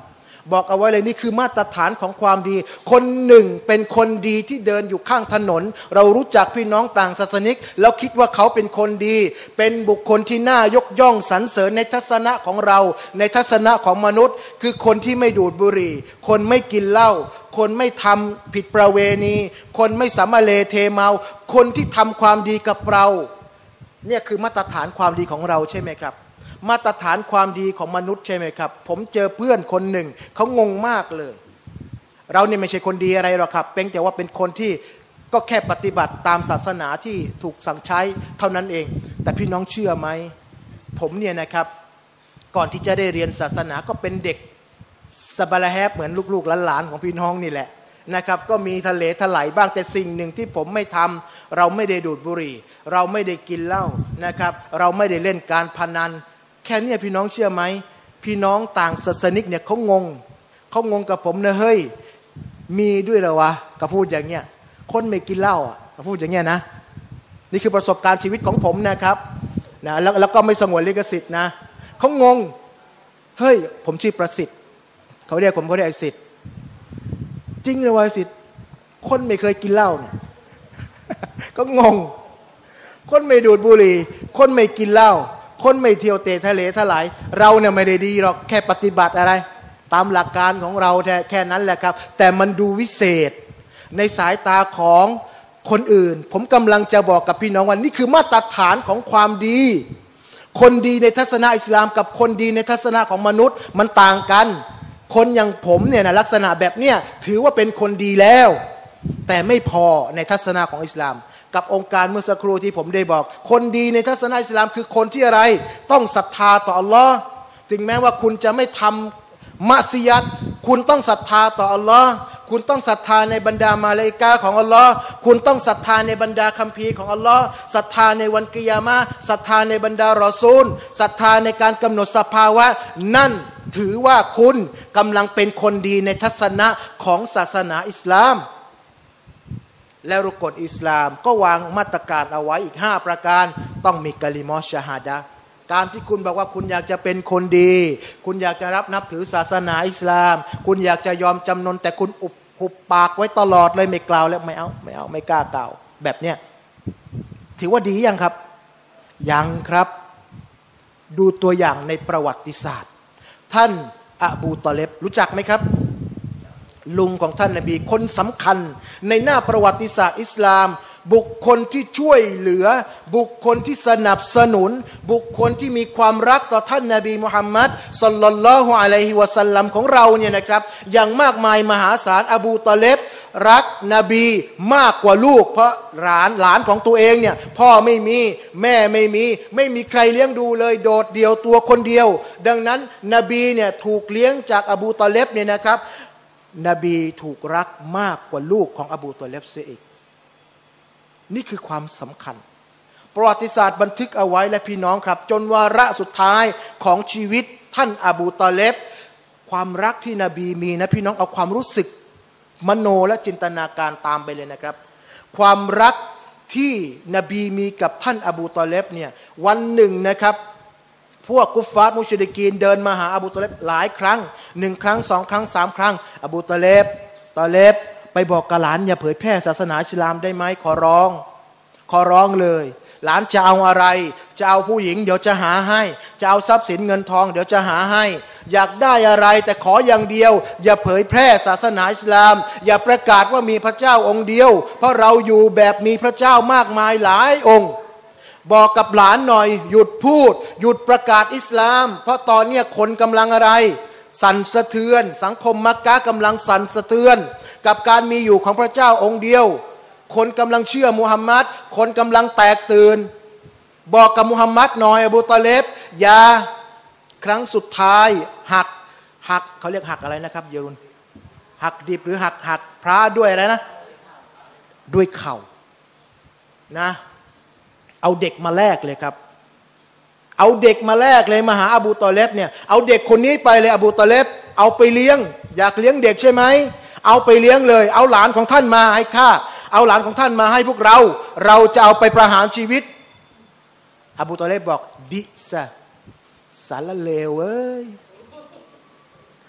บอกเอาไว้เลยนี่คือมาตรฐานของความดีคนหนึ่งเป็นคนดีที่เดินอยู่ข้างถนนเรารู้จักพี่น้องต่างศาสนิกแล้วคิดว่าเขาเป็นคนดีเป็นบุคคลที่น่ายกย่องสรรเสริญในทัศนะของเราในทัศนะของมนุษย์คือคนที่ไม่ดูดบุหรี่คนไม่กินเหล้าคนไม่ทำผิดประเวณีคนไม่สำเลเทเมาคนที่ทำความดีกับเราเนี่ยคือมาตรฐานความดีของเราใช่ไหมครับมาตรฐานความดีของมนุษย์ใช่ไหมครับผมเจอเพื่อนคนหนึ่งเขางงมากเลยเราเนี่ยไม่ใช่คนดีอะไรหรอกครับเพียงแต่ว่าเป็นคนที่ก็แค่ปฏิบัติตามศาสนาที่ถูกสั่งใช้เท่านั้นเองแต่พี่น้องเชื่อไหมผมเนี่ยนะครับก่อนที่จะได้เรียนศาสนาก็เป็นเด็กสบาละแฮบเหมือนลูกๆหลานๆของพี่น้องนี่แหละนะครับก็มีทะเลถลายบ้างแต่สิ่งหนึ่งที่ผมไม่ทำเราไม่ได้ดูดบุหรี่เราไม่ได้กินเหล้านะครับเราไม่ได้เล่นการพนันแค่นี้พี่น้องเชื่อไหมพี่น้องต่างศาสนิกเนี่ยเขางงกับผมนะเฮ้ยมีด้วยเหรอวะก็พูดอย่างเงี้ยคนไม่กินเหล้าก็พูดอย่างเงี้ยนะนี่คือประสบการณ์ชีวิตของผมนะครับนะแล้วก็ไม่สงวนลิขสิทธิ์นะเขางงเฮ้ยผมชื่อประสิทธิ์เขาเรียกไอ้สิทธิ์จริงเลยวะสิทธิ์คนไม่เคยกินเหล้าเนี่ยก็งงคนไม่ดูดบุหรี่คนไม่กินเหล้าคนไม่เที่ยวเตะทะเลถลายเราเนี่ยไม่ได้ดีหรอกแค่ปฏิบัติอะไรตามหลักการของเราแค่นั้นแหละครับแต่มันดูวิเศษในสายตาของคนอื่นผมกำลังจะบอกกับพี่น้องว่านี่คือมาตรฐานของความดีคนดีในทัศนะอิสลามกับคนดีในทัศนะของมนุษย์มันต่างกันคนอย่างผมเนี่ยนะลักษณะแบบเนี้ยถือว่าเป็นคนดีแล้วแต่ไม่พอในทัศนะของอิสลามกับองค์การเมื่อสักครู่ที่ผมได้บอกคนดีในทัศนะอิสลามคือคนที่อะไรต้องศรัทธาต่ออัลลอฮ์ถึงแม้ว่าคุณจะไม่ทำมัสยิดคุณต้องศรัทธาต่ออัลลอฮ์คุณต้องศรัทธาในบรรดามาลาอิกะฮ์ของอัลลอฮ์คุณต้องศรัทธาในบรรดาคัมภีร์ของอัลลอฮ์ศรัทธาในวันกิยามะห์ศรัทธาในบรรดารอซูลศรัทธาในการกำหนดสภาวะนั่นถือว่าคุณกำลังเป็นคนดีในทัศนะของศาสนาอิสลามและรุกนอิสลามก็วางมาตรการเอาไว้อีก5ประการต้องมีกะลิมอชะฮาดะห์การที่คุณบอกว่าคุณอยากจะเป็นคนดีคุณอยากจะนับถือศาสนาอิสลามคุณอยากจะยอมจำนนแต่คุณอุบปากไว้ตลอดเลยไม่กล่าวแล้วไม่เอาไม่กล้ากล่าวแบบเนี้ยถือว่าดียังครับยังครับดูตัวอย่างในประวัติศาสตร์ท่านอบูตอเลบรู้จักไหมครับลุงของท่านนบีคนสำคัญในหน้าประวัติศาสตร์อิสลามบุคคลที่ช่วยเหลือบุคคลที่สนับสนุนบุคคลที่มีความรักต่อท่านนบีมุฮัมมัดศ็อลลัลลอฮุอะลัยฮิวะซัลลัมของเราเนี่ยนะครับอย่างมากมายมหาศาลอบูตอเลบรักนบีมากกว่าลูกเพราะหลานของตัวเองเนี่ยพ่อไม่มีแม่ไม่มีใครเลี้ยงดูเลยโดดเดี่ยวตัวคนเดียวดังนั้นนบีเนี่ยถูกเลี้ยงจากอบูตอเลบเนี่ยนะครับนบีถูกรักมากกว่าลูกของอบูตอเลบเสียอีกนี่คือความสำคัญประวัติศาสตร์บันทึกเอาไว้และพี่น้องครับจนวาระสุดท้ายของชีวิตท่านอบูตอเลบความรักที่นบีมีนะพี่น้องเอาความรู้สึกมโนและจินตนาการตามไปเลยนะครับความรักที่นบีมีกับท่านอบูตอเลบเนี่ยวันหนึ่งนะครับพวกกุฟฟาร์มุชริกีนเดินมาหาอบูตอเลบหลายครั้ง1ครั้ง2ครั้ง3ครั้งอบูตอเลบไปบอกกับหลานอย่าเผยแพร่ศาสนาอิสลามได้ไหมขอร้องเลยหลานจะเอาอะไรจะเอาผู้หญิงเดี๋ยวจะหาให้จะเอาทรัพย์สินเงินทองเดี๋ยวจะหาให้อยากได้อะไรแต่ขออย่างเดียวอย่าเผยแพร่ศาสนาอิสลามอย่าประกาศว่ามีพระเจ้าองค์เดียวเพราะเราอยู่แบบมีพระเจ้ามากมายหลายองค์บอกกับหลานหน่อยหยุดพูดหยุดประกาศอิสลามเพราะตอนนี้คนกำลังอะไรสั่นสะเทือนสังคมมักกะห์กำลังสั่นสะเทือนกับการมีอยู่ของพระเจ้าองค์เดียวคนกำลังเชื่อมุฮัมมัดคนกำลังแตกตื่นบอกกับมุฮัมมัดหน่อยอบูตอเลบอย่าครั้งสุดท้ายหักเขาเรียกหักอะไรนะครับเยรุนหักดิบหรือหักพระด้วยอะไรนะด้วยเข่านะเอาเด็กมาแลกเลยครับเอาเด็กมาแลกเลยมาหาอบูตอเลบเนี่ยเอาเด็กคนนี้ไปเลยอบูตอเลบเอาไปเลี้ยงอยากเลี้ยงเด็กใช่ไหมเอาไปเลี้ยงเลยเอาหลานของท่านมาให้ข้าเอาหลานของท่านมาให้พวกเราจะเอาไปประหารชีวิตอบูตอเลบบอกบิซะสารเลวเว้ย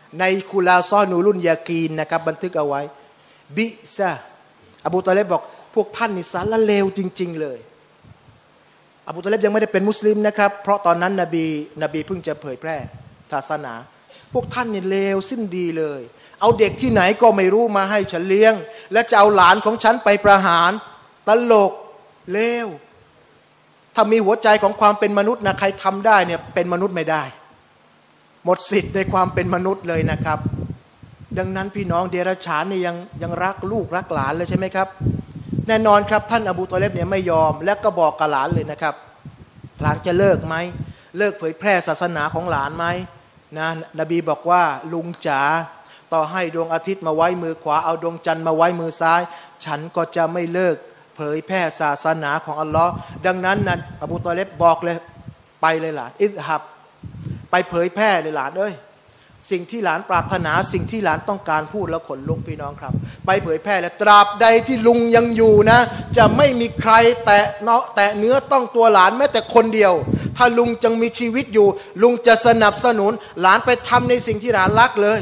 ในคุลาซอนูรุนยากีนนะครับบันทึกเอาไว้บิซะอบูตอเลบบอกพวกท่านนี่สารเลวจริงๆเลยอบูตอเลบยังไม่ได้เป็นมุสลิมนะครับเพราะตอนนั้นนบีเพิ่งจะเผยแพร่ศาสนาพวกท่านนี่เลวสิ้นดีเลยเอาเด็กที่ไหนก็ไม่รู้มาให้ฉันเลี้ยงและจะเอาหลานของฉันไปประหารตลกเลวถ้ามีหัวใจของความเป็นมนุษย์นะใครทำได้เนี่ยเป็นมนุษย์ไม่ได้หมดสิทธิ์ในความเป็นมนุษย์เลยนะครับดังนั้นพี่น้องเดรัจฉานนี่ยังรักลูกรักหลานเลยใช่ไหมครับแน่นอนครับท่านอบูตอเลบเนี่ยไม่ยอมและก็บอกกับหลานเลยนะครับหลานจะเลิกไหมเลิกเผยแพร่ศาสนาของหลานไหมนะนบีบอกว่าลุงจ๋าต่อให้ดวงอาทิตย์มาไว้มือขวาเอาดวงจันทร์มาไว้มือซ้ายฉันก็จะไม่เลิกเผยแพร่ศาสนาของอัลลอฮ์ดังนั้นนะอบูตอเลบบอกเลยไปเลยหลานอิซฮับไปเผยแพร่เลยหลานเอ้ยสิ่งที่หลานปรารถนาสิ่งที่หลานต้องการพูดแล้วขนลุกพี่น้องครับไปเผยแพร่และตราบใดที่ลุงยังอยู่นะจะไม่มีใครแตะเนื้อต้องตัวหลานแม้แต่คนเดียวถ้าลุงยังมีชีวิตอยู่ลุงจะสนับสนุนหลานไปทำในสิ่งที่หลานรักเลย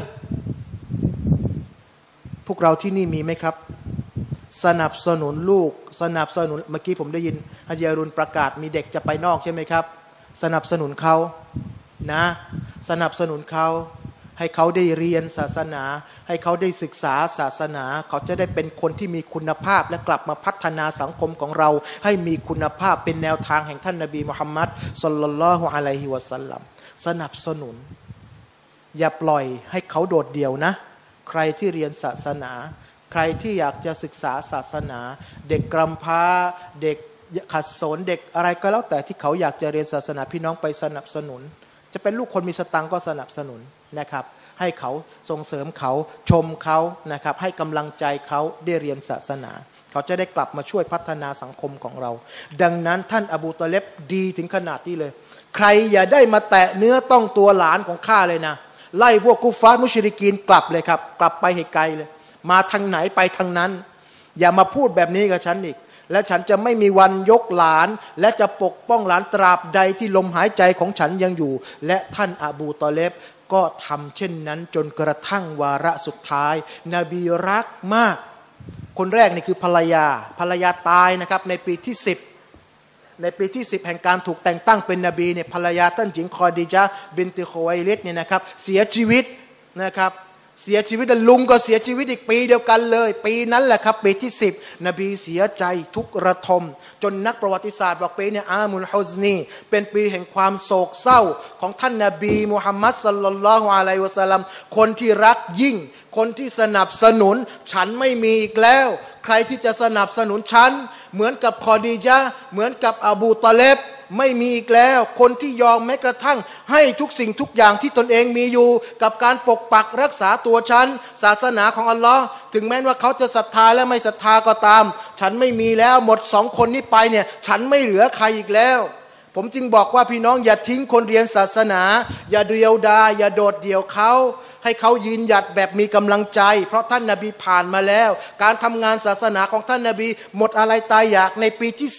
พวกเราที่นี่มีไหมครับสนับสนุนลูกสนับสนุนเมื่อกี้ผมได้ยินฮะญารุนประกาศมีเด็กจะไปนอกใช่ไหมครับสนับสนุนเขานะสนับสนุนเขาให้เขาได้เรียนศาสนาให้เขาได้ศึกษาศาสนาเขาจะได้เป็นคนที่มีคุณภาพและกลับมาพัฒนาสังคมของเราให้มีคุณภาพเป็นแนวทางแห่งท่านนบีมุฮัมมัดศ็อลลัลลอฮุอะลัยฮิวะซัลลัมสนับสนุนอย่าปล่อยให้เขาโดดเดี่ยวนะใครที่เรียนศาสนาใครที่อยากจะศึกษาศาสนาเด็กกำพร้าเด็กขัดสนเด็กอะไรก็แล้วแต่ที่เขาอยากจะเรียนศาสนาพี่น้องไปสนับสนุนจะเป็นลูกคนมีสตังค์ก็สนับสนุนนะครับให้เขาส่งเสริมเขาชมเขานะครับให้กำลังใจเขาได้เรียนศาสนาเขาจะได้กลับมาช่วยพัฒนาสังคมของเราดังนั้นท่านอบูตอเลบดีถึงขนาดนี้เลยใครอย่าได้มาแตะเนื้อต้องตัวหลานของข้าเลยนะไล่พวกกุฟาร์มุชริกีนกลับเลยครับกลับไปให้ไกลเลยมาทางไหนไปทางนั้นอย่ามาพูดแบบนี้กับฉันอีกและฉันจะไม่มีวันยกหลานและจะปกป้องหลานตราบใดที่ลมหายใจของฉันยังอยู่และท่านอบูตอเลบก็ทำเช่นนั้นจนกระทั่งวาระสุดท้ายนบีรักมากคนแรกนี่คือภรรยาตายนะครับในปีที่10ในปีที่10แห่งการถูกแต่งตั้งเป็นนบีเนี่ยภรรยาท่านหญิงคอดีญะห์บินตุคุวัยลิดเนี่ยนะครับเสียชีวิตนะครับเสียชีวิตลุงก็เสียชีวิตอีกปีเดียวกันเลยปีนั้นแหละครับปีที่10นบีเสียใจทุกระทมจนนักประวัติศาสตร์บอกปีนี้อามุลฮุซนีเป็นปีแห่งความโศกเศร้าของท่านนบีมุฮัมมัดศ็อลลัลลอฮุอะลัยฮิวะซัลลัมคนที่รักยิ่งคนที่สนับสนุนฉันไม่มีอีกแล้วใครที่จะสนับสนุนฉันเหมือนกับคอดีญะห์เหมือนกับอบูตอเลบไม่มีอีกแล้วคนที่ยอมแม้กระทั่งให้ทุกสิ่งทุกอย่างที่ตนเองมีอยู่กับการปกปักรักษาตัวฉันศาสนาของอัลลอฮ์ถึงแม้ว่าเขาจะศรัทธาและไม่ศรัทธาก็ตามฉันไม่มีแล้วหมด2 คนนี้ไปเนี่ยฉันไม่เหลือใครอีกแล้วผมจึงบอกว่าพี่น้องอย่าทิ้งคนเรียนศาสนาอย่าเดียวดายอย่าโดดเดี่ยวเขาให้เขายืนหยัดแบบมีกำลังใจเพราะท่านนบีผ่านมาแล้วการทำงานศาสนาของท่านนบีหมดอะไรตายอยากในปีที่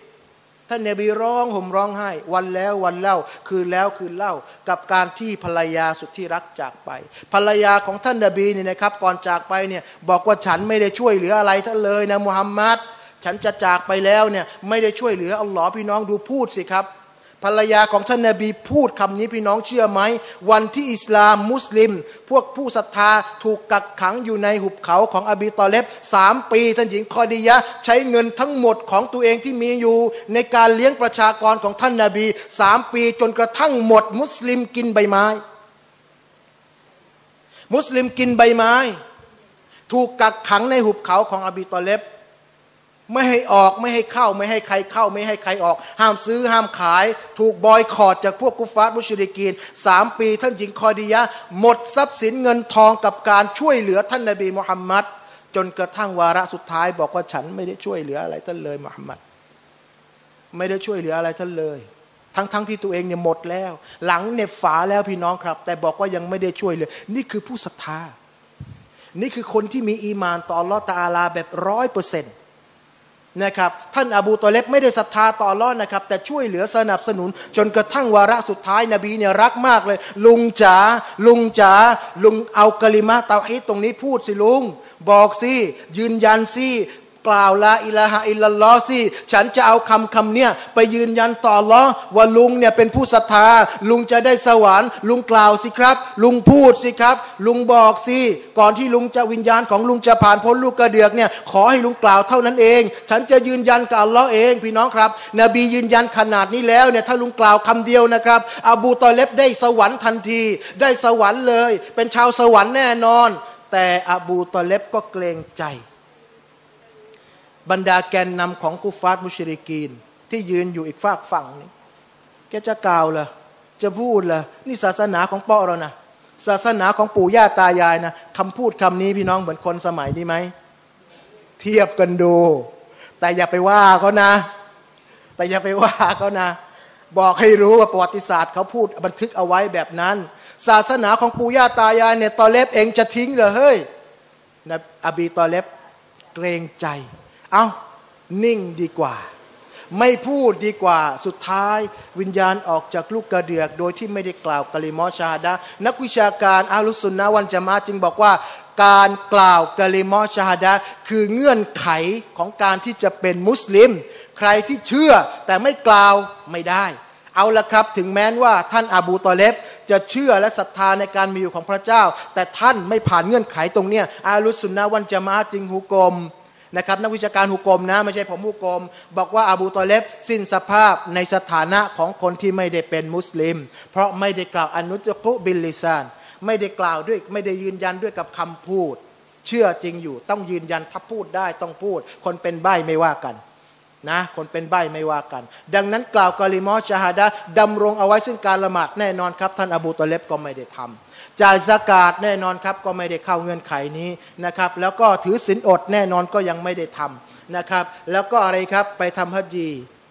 10ท่านนบีร้องห่มร้องไห้วันแล้ววันเล่าคืนแล้วคืนเล่ากับการที่ภรรยาสุดที่รักจากไปภรรยาของท่านนบีเนี่ยนะครับก่อนจากไปเนี่ยบอกว่าฉันไม่ได้ช่วยเหลืออะไรท่านเลยนะมุฮัมมัดฉันจะจากไปแล้วเนี่ยไม่ได้ช่วยเหลืออัลลอฮ์พี่น้องดูพูดสิครับภรรยาของท่านนบีพูดคำนี้พี่น้องเชื่อไหมวันที่อิสลามมุสลิมพวกผู้ศรัทธาถูกกักขังอยู่ในหุบเขาของอบีตอเลบ3 ปีท่านหญิงคอดีญะห์ใช้เงินทั้งหมดของตัวเองที่มีอยู่ในการเลี้ยงประชากรของท่านนบี3 ปีจนกระทั่งหมดมุสลิมกินใบไม้มุสลิมกินใบไม้ถูกกักขังในหุบเขาของอบีตอเลบไม่ให้ออกไม่ให้เข้าไม่ให้ใครเข้าไม่ให้ใครออกห้ามซื้อห้ามขายถูกบอยคอตจากพวกกุฟาร์มุชริกีน3 ปีท่านหญิงคอดีญะห์หมดทรัพย์สินเงินทองกับการช่วยเหลือท่านนบีมุฮัมมัดจนกระทั่งวาระสุดท้ายบอกว่าฉันไม่ได้ช่วยเหลืออะไรท่านเลยมุฮัมมัดไม่ได้ช่วยเหลืออะไรท่านเลยทั้งที่ตัวเองเนี่ยหมดแล้วหลังเนี่ยฝาแล้วพี่น้องครับแต่บอกว่ายังไม่ได้ช่วยเลยนี่คือผู้ศรัทธานี่คือคนที่มีอีมานต่ออัลเลาะห์ตะอาลาแบบ100% นะครับท่านอบูตอเลบไม่ได้ศรัทธาต่ออัลเลาะห์นะครับแต่ช่วยเหลือสนับสนุนจนกระทั่งวาระสุดท้ายนบีเนี่ยรักมากเลยลุงจ๋าลุงเอากะลิมะห์เตาฮีดตรงนี้พูดสิลุงบอกสิยืนยันสิกล่าวลาอิลาฮะอิลลัลลอฮ์สิฉันจะเอาคำเนี่ยไปยืนยันต่ออัลเลาะห์ว่าลุงเนี่ยเป็นผู้ศรัทธาลุงจะได้สวรรค์ลุงกล่าวสิครับลุงพูดสิครับลุงบอกสิก่อนที่ลุงจะวิญญาณของลุงจะผ่านพ้นลูกกระเดือกเนี่ยขอให้ลุงกล่าวเท่านั้นเองฉันจะยืนยันกับอัลเลาะห์เองพี่น้องครับนบียืนยันขนาดนี้แล้วเนี่ยถ้าลุงกล่าวคำเดียวนะครับอบูตอเลบได้สวรรค์ทันทีได้สวรรค์เลยเป็นชาวสวรรค์แน่นอนแต่อบูตอเลบก็เกรงใจบรรดาแกนนำของกุฟาร์มุชริกีนที่ยืนอยู่อีกฝากฝั่งนี้แกจะกล่าวเหรอจะพูดเหรอนี่ศาสนาของพ่อเรานะศาสนาของปู่ย่าตายายนะคำพูดคำนี้พี่น้องเหมือนคนสมัยนี้ไหมเทียบกันดูแต่อย่าไปว่าเขานะบอกให้รู้ว่าประวัติศาสตร์เขาพูดบันทึกเอาไว้แบบนั้นศาสนาของปู่ย่าตายายเนี่ยตอเลบเองจะทิ้งเหรอเฮ้ยนะอบีตอเลบเกรงใจเอานิ่งดีกว่าไม่พูดดีกว่าสุดท้ายวิญญาณออกจากลูกกระเดือกโดยที่ไม่ได้กล่าวกะลิมะห์ชะฮาดะห์นักวิชาการอะห์ลุสซุนนะฮ์วัลญะมาอะห์จึงบอกว่าการกล่าวกะลิมะห์ชะฮาดะห์คือเงื่อนไขของการที่จะเป็นมุสลิมใครที่เชื่อแต่ไม่กล่าวไม่ได้เอาละครับถึงแม้ว่าท่านอบูตอเลบจะเชื่อและศรัทธาในการมีอยู่ของพระเจ้าแต่ท่านไม่ผ่านเงื่อนไขตรงเนี้ยอะห์ลุสซุนนะฮ์วัลญะมาอะห์จึงฮุกมนะครับนักวิชาการฮุกมนะไม่ใช่ผมฮุกมบอกว่าอบูตอเลบสิ้นสภาพในสถานะของคนที่ไม่ได้เป็นมุสลิมเพราะไม่ได้กล่าวอนุตกุบิลลิซานไม่ได้กล่าวด้วยไม่ได้ยืนยันด้วยกับคำพูดเชื่อจริงอยู่ต้องยืนยันถ้าพูดได้ต้องพูดคนเป็นใบ้ไม่ว่ากันนะคนเป็นใบ้ไม่ว่ากันดังนั้นกล่าวกะลิมะห์ชะฮาดะห์ดำรงเอาไว้ซึ่งการละหมาดแน่นอนครับท่านอบูตอเลบก็ไม่ได้ทำจ่ายซะกาตแน่นอนครับก็ไม่ได้เข้าเงื่อนไขนี้นะครับแล้วก็ถือศีลอดแน่นอนก็ยังไม่ได้ทำนะครับแล้วก็อะไรครับไปทำฮัจญี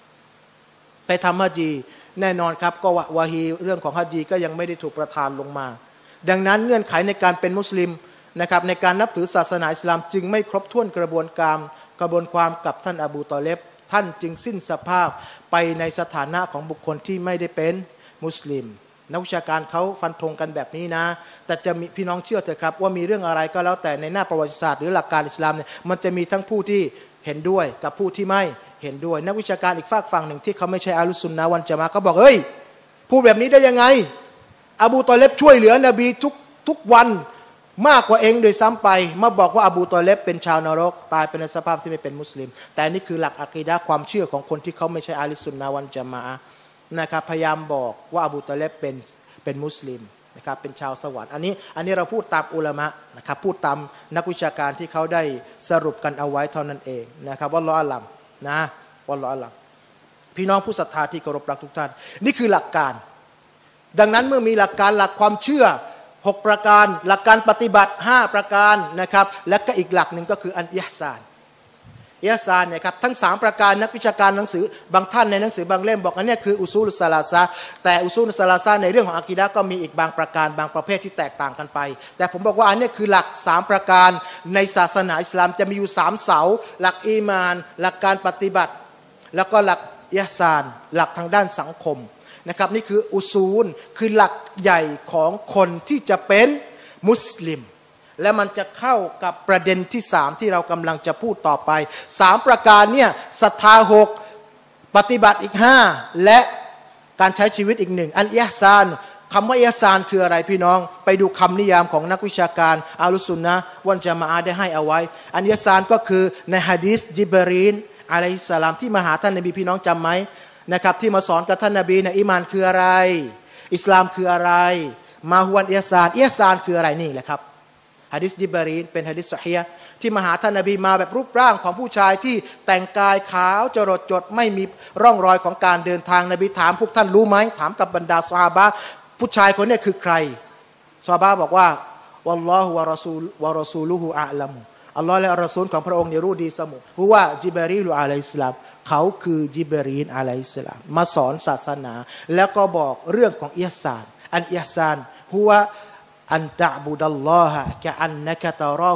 แน่นอนครับก็วะฮีเรื่องของฮัจญีก็ยังไม่ได้ถูกประทานลงมาดังนั้นเงื่อนไขในการเป็นมุสลิมนะครับในการนับถือศาสนาอิสลามจึงไม่ครบถ้วนกระบวนความกับท่านอบูตอเลบท่านจึงสิ้นสภาพไปในสถานะของบุคคลที่ไม่ได้เป็นมุสลิมนักวิชาการเขาฟันธงกันแบบนี้นะแต่จะมีพี่น้องเชื่อเถอะครับว่ามีเรื่องอะไรก็แล้วแต่ในหน้าประวัติศาสตร์หรือหลักการอิสลามเนี่ยมันจะมีทั้งผู้ที่เห็นด้วยกับผู้ที่ไม่เห็นด้วยนักวิชาการอีกฝากฝั่งหนึ่งที่เขาไม่ใช่อะห์ลุสซุนนะฮ์วัลญะมาอะห์เขาบอกเฮ้ยพูดแบบนี้ได้ยังไงอบูตอเลบช่วยเหลือนบีทุกวันมากกว่าเองโดยซ้ำไปมาบอกว่าอบูตอเลบเป็นชาวนรกตายเป็นในสภาพที่ไม่เป็นมุสลิมแต่นี่คือหลักอะกีดะห์ความเชื่อของคนที่เขาไม่ใช่อะห์ลุสซุนนะฮ์วัลญะมาอะห์นะครับพยายามบอกว่าอบูตอเลบเป็นมุสลิมนะครับเป็นชาวสวรรค์อันนี้เราพูดตามอุลามะนะครับพูดตามนักวิชาการที่เขาได้สรุปกันเอาไว้เท่านั้นเองนะครับวัลลอฮุอะลัมนะวัลลอฮุอะลัมพี่น้องผู้ศรัทธาที่เคารพรักทุกท่านนี่คือหลักการดังนั้นเมื่อมีหลักการหลักความเชื่อ6ประการหลักการปฏิบัติ5ประการนะครับและก็อีกหลักหนึ่งก็คืออันอิห์ซานเนี่ยครับทั้ง3ประการนักวิชาการหนังสือบางท่านในหนังสือบางเล่มบอกอันนี้คืออุซูลุสซะลาซะห์แต่อุซูลุสซะลาซะห์ในเรื่องของอะกีดะห์ก็มีอีกบางประการบางประเภทที่แตกต่างกันไปแต่ผมบอกว่าอันนี้คือหลัก3ประการในศาสนาอิสลามจะมีอยู่3เสาหลักอีมานหลักการปฏิบัติแล้วก็หลักอิห์ซานหลักทางด้านสังคมนะครับนี่คืออุซูลคือหลักใหญ่ของคนที่จะเป็นมุสลิมและมันจะเข้ากับประเด็นที่3ที่เรากำลังจะพูดต่อไป3ประการเนี่ยศรัทธา6ปฏิบัติอีก5และการใช้ชีวิตอีก1อันอิห์ซานคำว่าอิห์ซานคืออะไรพี่น้องไปดูคำนิยามของนักวิชาการอะห์ลุสซุนนะฮ์วัลญะมาอะห์ได้ให้เอาไว้อันอิห์ซานก็คือในหะดีษญิบรีลอะลัยฮิสสลามที่มาหาท่านนบีพี่น้องจำไหมนะครับที่มาสอนกับท่านนบีนะอีมานคืออะไรอิสลามคืออะไรมาฮุวัลอิห์ซานคืออะไรนี่แหละครับหะดีษญิบรีลเป็นหะดีษซอฮีฮ์ที่มาหาท่านนบีมาแบบรูปร่างของผู้ชายที่แต่งกายขาวจรดจดไม่มีร่องรอยของการเดินทางนบีถามพวกท่านรู้ไหมถามกับบรรดาซอฮาบะห์ผู้ชายคนนี้คือใครซอฮาบะห์บอกว่าวัลลอฮุวะรอซูลุฮุอะลัมอัลลอฮ์และอัลรอซูลของพระองค์เนี่ยรู้ดีเสมอฮุวะญิบรีลอะลัยฮิสสลามเขาคือญิบรีลอะลัยฮิสสลามมาสอนศาสนาแล้วก็บอกเรื่องของอิห์ซานอันอิห์ซานฮุวะอันตะบุดัลลอฮะกะอันนะกะตะราหู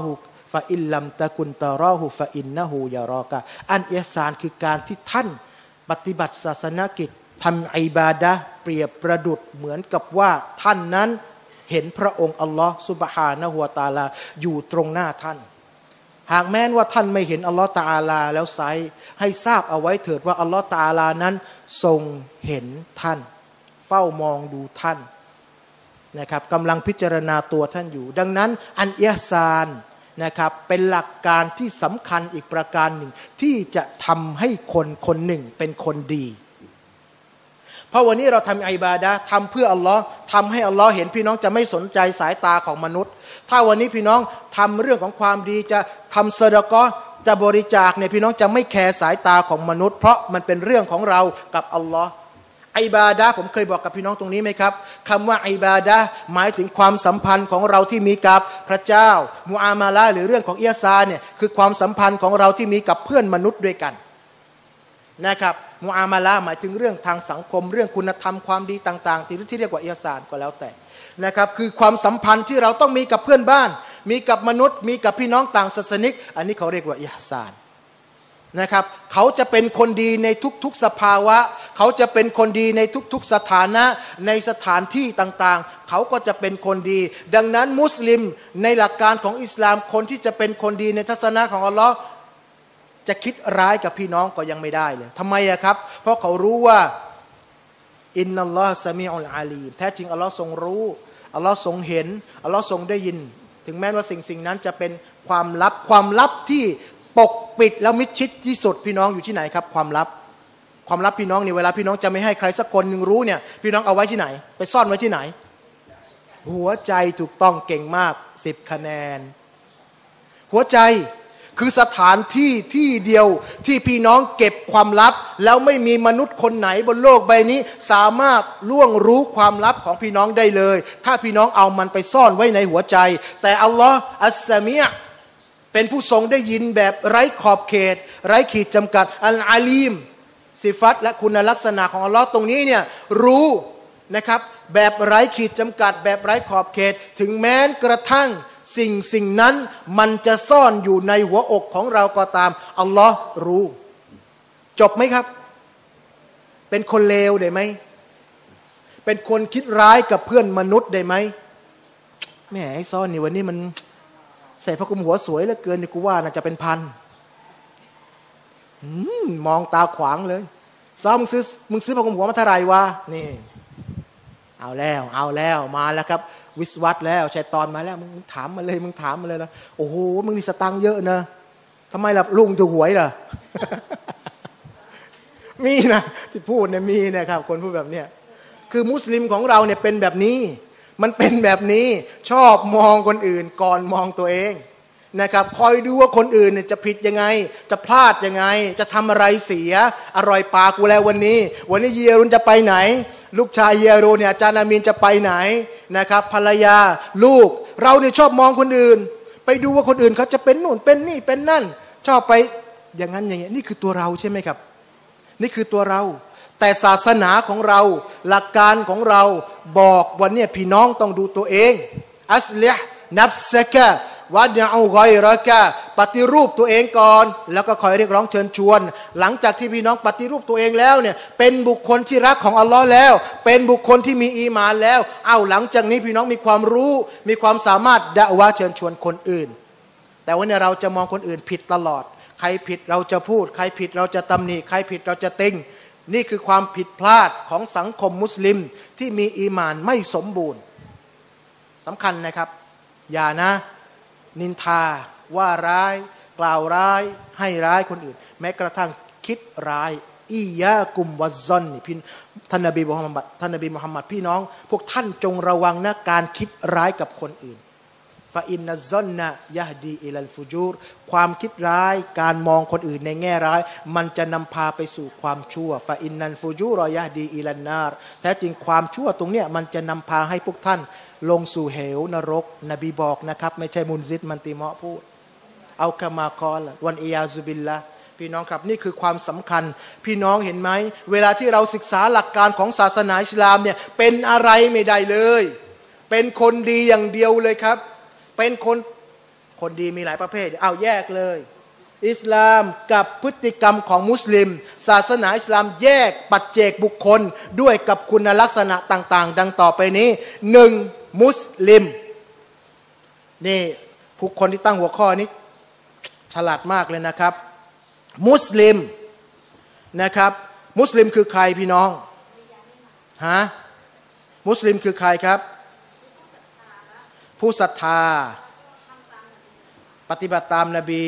ฟะอิลลัมตะกุนตะรอฮูฟะอินนะฮูยะรอกะอันอิห์ซานคือการที่ท่านปฏิบัติศาสนกิจทำอิบาดะห์เปรียบประดุจเหมือนกับว่าท่านนั้นเห็นพระองค์อัลลอฮ์ซุบฮานะฮูวะตะอาลาอยู่ตรงหน้าท่านหากแม้นว่าท่านไม่เห็นอัลลอฮ์ตะอาลาแล้วไซให้ทราบเอาไว้เถิดว่าอัลลอฮ์ตะอาลานั้นทรงเห็นท่านเฝ้ามองดูท่านนะครับกำลังพิจารณาตัวท่านอยู่ดังนั้นอันอิห์ซานนะครับเป็นหลักการที่สำคัญอีกประการหนึ่งที่จะทำให้คนคนหนึ่งเป็นคนดีเพราะวันนี้เราทำอิบาดะห์ทำเพื่ออัลลอฮ์ทำให้อัลลอฮ์เห็นพี่น้องจะไม่สนใจสายตาของมนุษย์ถ้าวันนี้พี่น้องทำเรื่องของความดีจะทำซะดะกอฮ์จะบริจาคเนี่ยพี่น้องจะไม่แคร์สายตาของมนุษย์เพราะมันเป็นเรื่องของเรากับอัลลอฮ์อิบาดะห์ผมเคยบอกกับพี่น้องตรงนี้ไหมครับคำว่าอิบาดะห์หมายถึงความสัมพันธ์ของเราที่มีกับพระเจ้ามุอามาละห์หรือเรื่องของอิห์ซานเนี่ยคือความสัมพันธ์ของเราที่มีกับเพื่อนมนุษย์ด้วยกันนะครับมุอามาละห์หมายถึงเรื่องทางสังคมเรื่องคุณธรรมความดีต่างๆที่เรียกว่าอิห์ซานก็แล้วแต่นะครับคือความสัมพันธ์ที่เราต้องมีกับเพื่อนบ้านมีกับมนุษย์มีกับพี่น้องต่างศาสนิกอันนี้เขาเรียกว่าอิห์ซานนะครับเขาจะเป็นคนดีในทุกๆสภาวะเขาจะเป็นคนดีในทุกๆสถานะในสถานที่ต่างๆเขาก็จะเป็นคนดีดังนั้นมุสลิมในหลักการของอิสลามคนที่จะเป็นคนดีในทัศนะของอัลลอฮ์จะคิดร้ายกับพี่น้องก็ยังไม่ได้เลยทำไมอะครับเพราะเขารู้ว่าอินนัลลอฮฺซะมีอุลอาลีมแท้จริงอัลลอฮ์ทรงรู้อัลลอฮ์ทรงเห็นอัลลอฮ์ทรงได้ยินถึงแม้ว่าสิ่งนั้นจะเป็นความลับที่ปกปิดแล้วมิดชิดที่สุดพี่น้องอยู่ที่ไหนครับความลับพี่น้องนี่เวลาพี่น้องจะไม่ให้ใครสักคนหนึ่งรู้เนี่ยพี่น้องเอาไว้ที่ไหนไปซ่อนไว้ที่ไหนหัวใจถูกต้องเก่งมาก10 คะแนนหัวใจคือสถานที่ที่เดียวที่พี่น้องเก็บความลับแล้วไม่มีมนุษย์คนไหนบนโลกใบนี้สามารถล่วงรู้ความลับของพี่น้องได้เลยถ้าพี่น้องเอามันไปซ่อนไว้ในหัวใจแต่อัลลอฮ์อัสซะมีอ์เป็นผู้ทรงได้ยินแบบไร้ขอบเขตไร้ขีดจำกัดอัลอาลีมสิฟัตและคุณลักษณะของอัลลอฮ์ตรงนี้เนี่ยรู้นะครับแบบไร้ขีดจำกัดแบบไร้ขอบเขตถึงแม้กระทั่งสิ่งนั้นมันจะซ่อนอยู่ในหัวอกของเราก็ตามอัลลอฮ์รู้จบไหมครับเป็นคนเลวได้ไหมเป็นคนคิดร้ายกับเพื่อนมนุษย์ได้ไหมแหมไอ้ซ่อนนี่วันนี้มันใส่ผ้าคลุมหัวสวยเหลือเกินนี่กูว่าน่าจะเป็นพันมองตาขวางเลยซ้อมมึงซื้อผ้าคลุมหัวมาเท่าไหร่วะนี่เอาแล้วมาแล้วครับวิศวัตแล้วชัยฏอนมาแล้วมึงถามมาเลยนะโอ้โหมึงนี่สตังค์เยอะนะทำไมล่ะลุงจะหวยล่ะ มีนะที่พูดเนี่ยมีนะครับคนพูดแบบเนี้ยคือมุสลิมของเราเนี่ยเป็นแบบนี้มันเป็นแบบนี้ชอบมองคนอื่นก่อนมองตัวเองนะครับคอยดูว่าคนอื่นเนี่ยจะผิดยังไงจะพลาดยังไงจะทำอะไรเสียอร่อยปากกูแล้ววันนี้เยรุนจะไปไหนลูกชายเยรูเนี่ยอาจารย์อามีนจะไปไหนนะครับภรรยาลูกเราเนี่ยชอบมองคนอื่นไปดูว่าคนอื่นเขาจะเป็นนู่นเป็นนี่เป็นนั่นชอบไปอย่างนั้นอย่างนี้นี่คือตัวเราใช่ไหมครับนี่คือตัวเราแต่ศาสนาของเราหลักการของเราบอกวันนี้พี่น้องต้องดูตัวเองอัสลิฮ์นัฟซะกะวะดะอูฆอยเราะกะปฏิรูปตัวเองก่อนแล้วก็คอยเรียกร้องเชิญชวนหลังจากที่พี่น้องปฏิรูปตัวเองแล้วเนี่ยเป็นบุคคลที่รักของอัลลอฮ์แล้วเป็นบุคคลที่มีอีหม่านแล้วหลังจากนี้พี่น้องมีความรู้มีความสามารถดะอ์วะห์เชิญชวนคนอื่นแต่วันนี้เราจะมองคนอื่นผิดตลอดใครผิดเราจะพูดใครผิดเราจะตำหนิใครผิดเราจะติงนี่คือความผิดพลาดของสังคมมุสลิมที่มีอีหม่านไม่สมบูรณ์สำคัญนะครับอย่านะนินทาว่าร้ายกล่าวร้ายให้ร้ายคนอื่นแม้กระทั่งคิดร้ายอียะกุมวัซซอนนี่พี่ท่านนบีมุฮัมมัดพี่น้องพวกท่านจงระวังนะการคิดร้ายกับคนอื่นฟาอินนัซซอนนะยะฮดีอิลัลฟุจูรความคิดร้ายการมองคนอื่นในแง่ร้ายมันจะนำพาไปสู่ความชั่วฟาอินนัลฟุจูรยะฮดีอิลันนารแท้จริงความชั่วตรงเนี้ยมันจะนำพาให้พวกท่านลงสู่เหวนรกนบีบอกนะครับไม่ใช่มุนซิดมันติเมาะพูดเอากะมากอลวันอียาซุบิลละพี่น้องครับนี่คือความสำคัญพี่น้องเห็นไหมเวลาที่เราศึกษาหลักการของศาสนาอิสลามเนี่ยเป็นอะไรไม่ได้เลยเป็นคนดีอย่างเดียวเลยครับเป็นคนคนดีมีหลายประเภทเอาแยกเลยอิสลามกับพฤติกรรมของมุสลิมศาสนาอิสลามแยกปัจเจกบุคคลด้วยกับคุณลักษณะต่างๆดังต่อไปนี้หนึ่งมุสลิมนี่ผู้คนที่ตั้งหัวข้อนี้ฉลาดมากเลยนะครับมุสลิมนะครับมุสลิมคือใครพี่น้องฮะมุสลิมคือใครครับผู้ศรัทธาปฏิบัติตามนบี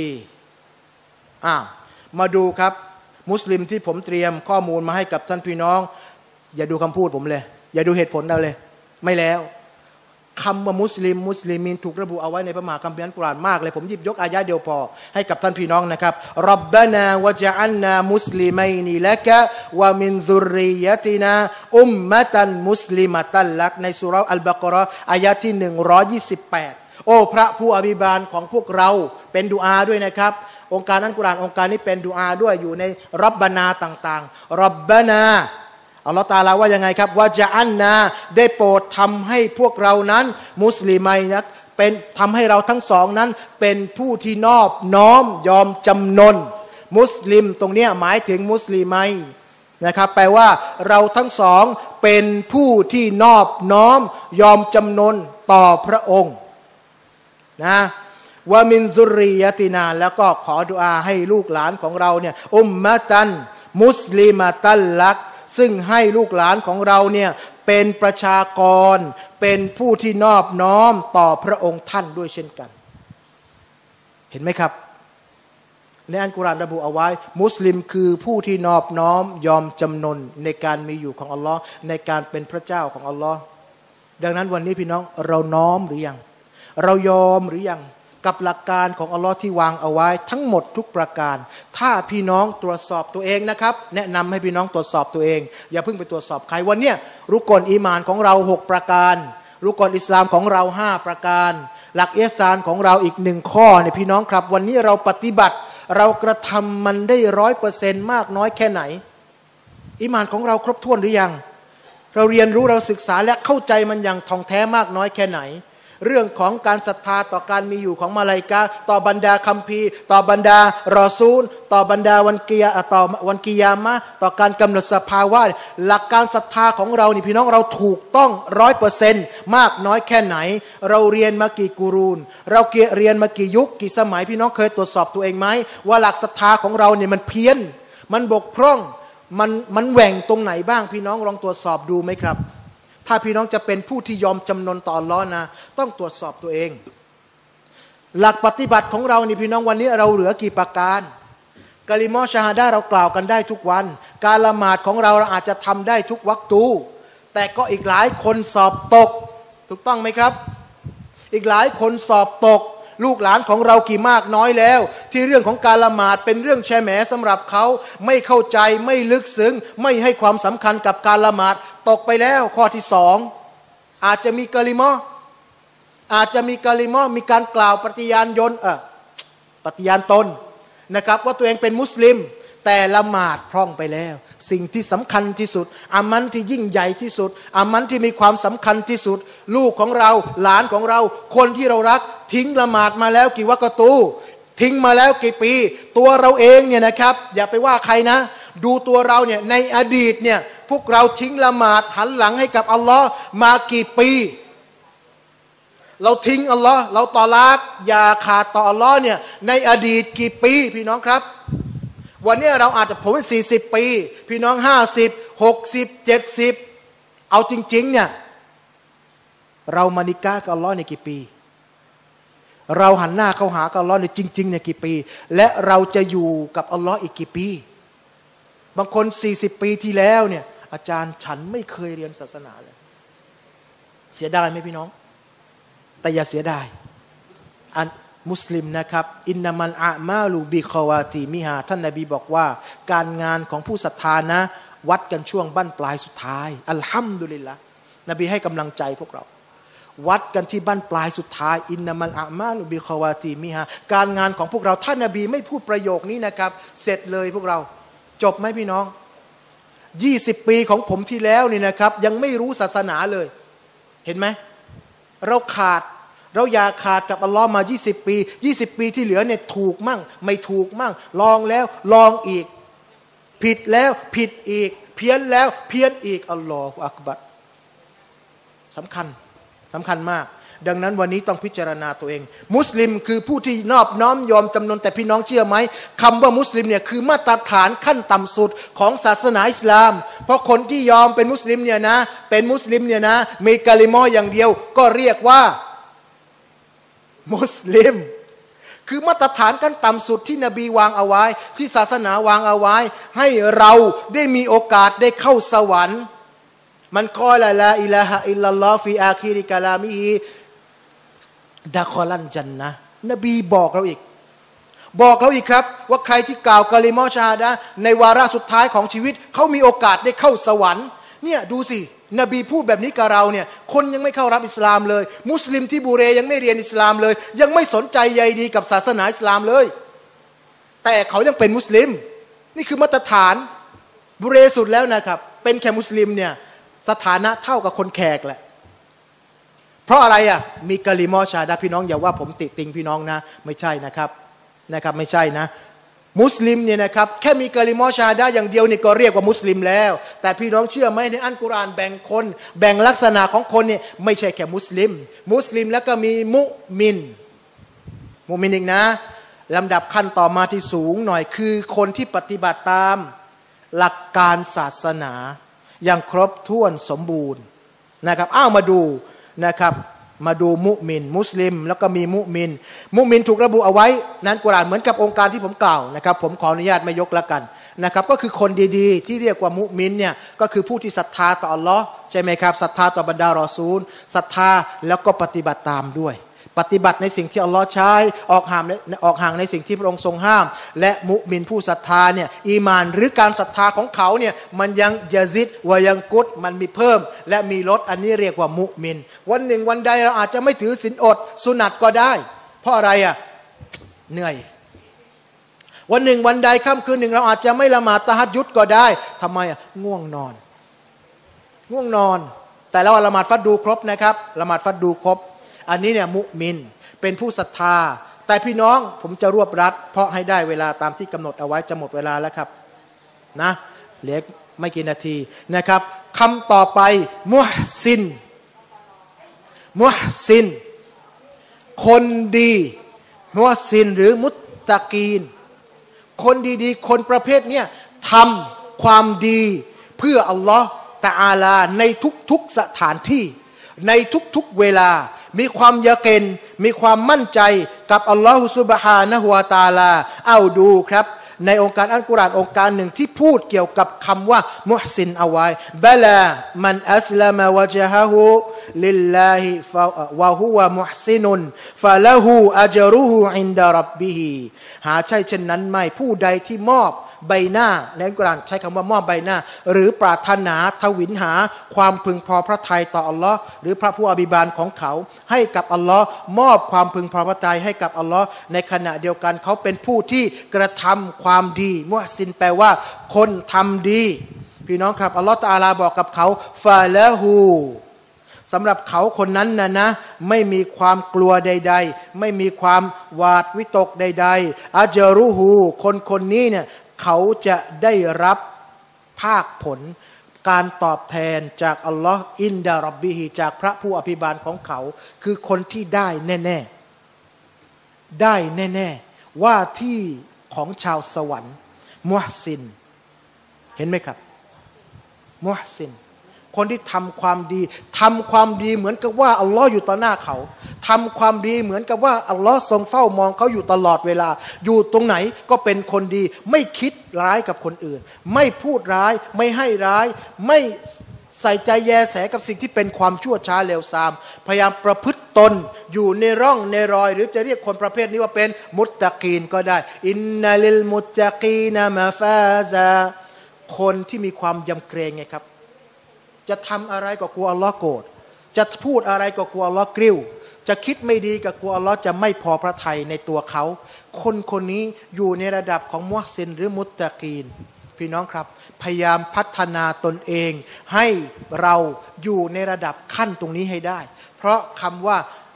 มาดูครับมุสลิมที่ผมเตรียมข้อมูลมาให้กับท่านพี่น้องอย่าดูคำพูดผมเลยอย่าดูเหตุผลเราเลยไม่แล้วคำว่ามุสลิมมุสลิมีนถูกระบุเอาไว้ในพระมหาคัมภีร์อัลกุรอานมากเลยผมหยิบยกอายะเดียวพอให้กับท่านพี่น้องนะครับร็อบบานาวะญะอัลนามุสลิมัยนิละกะวะมินซุรริยะตินาอุมมะตันมุสลิมะตัลลักในซูเราะห์อัลบะเกาะฮ์อายะที่128โอ้พระผู้อภิบาลของพวกเราเป็นดุอาด้วยนะครับองค์การอัลกุรอานองค์การนี้เป็นดุอาด้วยอยู่ในร็อบบานาต่างๆร็อบบานาอัลลอฮฺตะอาลาว่ายังไงครับวะญะอัลนาได้โปรดทำให้พวกเรานั้นมุสลิมัยนะเป็นทำให้เราทั้งสองนั้นเป็นผู้ที่นอบน้อมยอมจำนนมุสลิมตรงนี้หมายถึงมุสลิมัยนะครับแปลว่าเราทั้งสองเป็นผู้ที่นอบน้อมยอมจำนนต่อพระองค์นะวะมินซุรริยะตินาแล้วก็ขอดุอาให้ลูกหลานของเราเนี่ยอุมมะตันมุสลิมะตัลลักซึ่งให้ลูกหลานของเราเนี่ยเป็นประชากรเป็นผู้ที่นอบน้อมต่อพระองค์ท่านด้วยเช่นกันเห็นไหมครับในอัลกุรอานระบุเอาไว้มุสลิมคือผู้ที่นอบน้อมยอมจำนนในการมีอยู่ของอัลลอฮ์ในการเป็นพระเจ้าของอัลลอฮ์ดังนั้นวันนี้พี่น้องเราน้อมหรือยังเรายอมหรือยังกับหลักการของอัลลอฮ์ที่วางเอาไว้ทั้งหมดทุกประการถ้าพี่น้องตรวจสอบตัวเองนะครับแนะนำให้พี่น้องตรวจสอบตัวเองอย่าเพิ่งไปตรวจสอบใครวันเนี้ยรุกลอีหม่านของเรา6ประการรุกลอิสลามของเรา5ประการหลักอิหซานของเราอีก1ข้อเนี่ยพี่น้องครับวันนี้เราปฏิบัติเรากระทำมันได้ 100% มากน้อยแค่ไหนอีหม่านของเราครบถ้วนหรือยังเราเรียนรู้เราศึกษาและเข้าใจมันอย่างท่องแท้มากน้อยแค่ไหนเรื่องของการศรัทธาต่อการมีอยู่ของมลาอิกะฮ์ต่อบรรดาคัมภีร์ต่อบรรดารอซูลต่อบรรดาวันกิยามะห์ต่อการกำหนดสภาวะหลักการศรัทธาของเรานี่พี่น้องเราถูกต้อง 100% มากน้อยแค่ไหนเราเรียนมากี่กูรูนเราเรียนมากี่ยุคกี่สมัยพี่น้องเคยตรวจสอบตัวเองไหมว่าหลักศรัทธาของเราเนี่ยมันเพี้ยนมันบกพร่องมันแหว่งตรงไหนบ้างพี่น้องลองตรวจสอบดูไหมครับถ้าพี่น้องจะเป็นผู้ที่ยอมจำนนต่ออัลเลาะห์นะต้องตรวจสอบตัวเองหลักปฏิบัติของเรานี่พี่น้องวันนี้เราเหลือกี่ประการกะลิมอชะฮาดะห์เรากล่าวกันได้ทุกวันการละหมาดของเราอาจจะทำได้ทุกวักตูแต่ก็อีกหลายคนสอบตกถูกต้องไหมครับอีกหลายคนสอบตกลูกหลานของเรากี่มากน้อยแล้วที่เรื่องของการละหมาดเป็นเรื่องแชแหมสำหรับเขาไม่เข้าใจไม่ลึกซึ้งไม่ให้ความสำคัญกับการละหมาดตกไปแล้วข้อที่2อาจจะมีกะลิมอมีการกล่าวปฏิญาณตนนะครับว่าตัวเองเป็นมุสลิมแต่ละหมาดพร่องไปแล้วสิ่งที่สำคัญที่สุดอามันที่ยิ่งใหญ่ที่สุดอามันที่มีความสำคัญที่สุดลูกของเราหลานของเราคนที่เรารักทิ้งละหมาดมาแล้วกี่วักตูทิ้งมาแล้วกี่ปีตัวเราเองเนี่ยนะครับอย่าไปว่าใครนะดูตัวเราเนี่ยในอดีตเนี่ยพวกเราทิ้งละหมาดหันหลังให้กับอัลลอฮ์มากี่ปีเราทิ้งอัลลอฮ์เราตอลากอย่าขาดต่ออัลลอฮ์เนี่ยในอดีตกี่ปีพี่น้องครับวันนี้เราอาจจะผม40 ปีพี่น้อง50 60 70เอาจริงๆเนี่ยเรามานิกะห์กับอัลลอฮ์ในกี่ปีเราหันหน้าเข้าหากับอัลลอฮ์ในจริงๆเนี่ยกี่ปีและเราจะอยู่กับอัลลอฮ์อีกกี่ปีบางคน40 ปีที่แล้วเนี่ยอาจารย์ฉันไม่เคยเรียนศาสนาเลยเสียดายไหมพี่น้องแต่อย่าเสียดายอันมุสลิมนะครับอินนามันอามาลูบิคาวาตีมิฮาท่านนบีบอกว่าการงานของผู้ศรัทธานะวัดกันช่วงบั้นปลายสุดท้ายอัลฮัมดุลิลละนบีให้กำลังใจพวกเราวัดกันที่บั้นปลายสุดท้ายอินนามันอามาลูบิคาวาตีมิฮาการงานของพวกเราท่านนบีไม่พูดประโยคนี้นะครับเสร็จเลยพวกเราจบไหมพี่น้อง20 ปีของผมที่แล้วนี่นะครับยังไม่รู้ศาสนาเลยเห็นไหมเราขาดเราอย่าขาดกับอัลลอฮ์มา20 ปี20 ปีที่เหลือเนี่ยถูกมั่งไม่ถูกมั่งลองแล้วลองอีกผิดแล้วผิดอีกเพี้ยนแล้วเพี้ยนอีกอัลลอฮฺอักบัรสำคัญมากดังนั้นวันนี้ต้องพิจารณาตัวเองมุสลิมคือผู้ที่นอบน้อมยอมจำนนแต่พี่น้องเชื่อไหมคำว่ามุสลิมเนี่ยคือมาตรฐานขั้นต่ำสุดของศาสนาอิสลามเพราะคนที่ยอมเป็นมุสลิมเนี่ยนะเป็นมุสลิมเนี่ยนะมีกะลิมออย่างเดียวก็เรียกว่ามุสลิมคือมาตรฐานขั้นต่ำสุดที่นบีวางเอาไว้ที่ศาสนาวางเอาไว้ให้เราได้มีโอกาสได้เข้าสวรรค์มันกอละลาอิลาฮะอิลลัลลอฮฟีอาคิริกะลามิฮิดะคอลันจันนะนบีบอกเราอีกครับว่าใครที่กล่าวกะลิมอชาฮาดะห์ในวาระสุดท้ายของชีวิตเขามีโอกาสได้เข้าสวรรค์เนี่ยดูสินบีพูดแบบนี้กับเราเนี่ยคนยังไม่เข้ารับอิสลามเลยมุสลิมที่บูเรยังไม่เรียนอิสลามเลยยังไม่สนใจใยดีกับศาสนาอิสลามเลยแต่เขายังเป็นมุสลิมนี่คือมาตรฐานบูเรสุดแล้วนะครับเป็นแค่มุสลิมเนี่ยสถานะเท่ากับคนแขกแหละเพราะอะไรอ่ะมีกะลิมอชาฮาดะห์พี่น้องอย่าว่าผมติติงพี่น้องนะไม่ใช่นะครับไม่ใช่นะมุสลิมเนี่ยนะครับแค่มีกะลิมอชาฮาดะห์อย่างเดียวนี่ก็เรียกว่ามุสลิมแล้วแต่พี่น้องเชื่อไหมในอัลกุรอานแบ่งคนแบ่งลักษณะของคนเนี่ยไม่ใช่แค่มุสลิมแล้วก็มีมุมินอีกนะลำดับขั้นต่อมาที่สูงหน่อยคือคนที่ปฏิบัติตามหลักการศาสนาอย่างครบถ้วนสมบูรณ์นะครับมาดูนะครับมาดูมุมินมุสลิมแล้วก็มีมุมินถูกระบุเอาไว้นั้นกุรอานเหมือนกับองค์การที่ผมกล่าวนะครับผมขออนุญาตไม่ยกละกันนะครับก็คือคนดีๆที่เรียกว่ามุมินเนี่ยก็คือผู้ที่ศรัทธาต่ออัลลอฮ์ใช่ไหมครับศรัทธาต่อบรรดารอซูลศรัทธาแล้วก็ปฏิบัติตามด้วยปฏิบัติในสิ่งที่อัลลอฮ์ใช้ออกห่างในสิ่งที่พระองค์ทรงห้ามและมุมินผู้ศรัทธาเนี่ยอีมานหรือการศรัทธาของเขาเนี่ยมันยังยะซิดวะยังกุดมันมีเพิ่มและมีลดอันนี้เรียกว่ามุมินวันหนึ่งวันใดเราอาจจะไม่ถือศีลอดสุนัตก็ได้เพราะอะไรอ่ะเหนื่อยวันหนึ่งวันใดค่ำคืนหนึ่งเราอาจจะไม่ละหมาดตะฮัจญุดก็ได้ทำไมอ่ะง่วงนอนแต่เราละหมาดฟัดดูครบนะครับละหมาดฟัดดูครบอันนี้เนี่ยมุมินเป็นผู้ศรัทธาแต่พี่น้องผมจะรวบรัดเพราะให้ได้เวลาตามที่กำหนดเอาไว้จะหมดเวลาแล้วครับนะเหลือไม่กี่นาทีนะครับคำต่อไปมุฮซินคนดีมุฮซินหรือมุตตะกีนคนดีๆคนประเภทเนี้ยทำความดีเพื่ออัลลอฮ์ตะอาลาในทุกๆสถานที่ในทุกๆเวลามีความยะกีนมีความมั่นใจกับอัลลอฮฺซุบฮานะฮูวะตะอาลาเอาดูครับในองค์การอัลกุรอานองค์การหนึ่งที่พูดเกี่ยวกับคำว่ามุฮซินเอาไว้บะลามันอัสลามะวะจฮะฮูลิลลาฮิวะฮุวะมุฮซินุนฟะละฮูอัจรุฮุอินดะร็อบบิฮิหาใช่เช่นนั้นไม่ผู้ใดที่มอบใบหน้าในอัลกุรอานใช้คำว่ามอบใบหน้าหรือปรารถนาทวินหาความพึงพอพระทัยต่ออัลลอฮ์หรือพระผู้อภิบาลของเขาให้กับอัลลอฮ์มอบความพึงพอพระทัยให้กับอัลลอฮ์ในขณะเดียวกันเขาเป็นผู้ที่กระทำความดีมุฮซินแปลว่าคนทำดีพี่น้องครับอัลลอฮ์ตะอาลาบอกกับเขาฟาละฮูสำหรับเขาคนนั้นนะไม่มีความกลัวใดๆไม่มีความหวาดวิตกใดๆอัจรุฮูคนนี้เนี่ยเขาจะได้รับภาคผลการตอบแทนจากอัลลอฮ์อินดาร็อบบิฮิจากพระผู้อภิบาลของเขาคือคนที่ได้แน่ๆว่าที่ของชาวสวรรค์มุฮซินเห็นไหมครับมุฮซินคนที่ทำความดีเหมือนกับว่าอัลลอฮ์อยู่ต่อหน้าเขาทำความดีเหมือนกับว่าอัลลอฮ์ทรงเฝ้ามองเขาอยู่ตลอดเวลาอยู่ตรงไหนก็เป็นคนดีไม่คิดร้ายกับคนอื่นไม่พูดร้ายไม่ให้ร้ายไม่ใส่ใจแยแสกับสิ่งที่เป็นความชั่วช้าเลวทรามพยายามประพฤติตนอยู่ในร่องในรอยหรือจะเรียกคนประเภทนี้ว่าเป็นมุตตะกีนก็ได้อินนัลิลมุตตะกีนมาฟาซาคนที่มีความยำเกรงไงครับจะทำอะไรก็กลัวอัลลอฮ์โกรธจะพูดอะไรก็กลัวอัลลอฮ์กริ้วจะคิดไม่ดีก็กลัวอัลลอฮ์จะไม่พอพระทัยในตัวเขาคนนี้อยู่ในระดับของมุฮซินหรือมุตตะกีนพี่น้องครับพยายามพัฒนาตนเองให้เราอยู่ในระดับขั้นตรงนี้ให้ได้เพราะคำว่า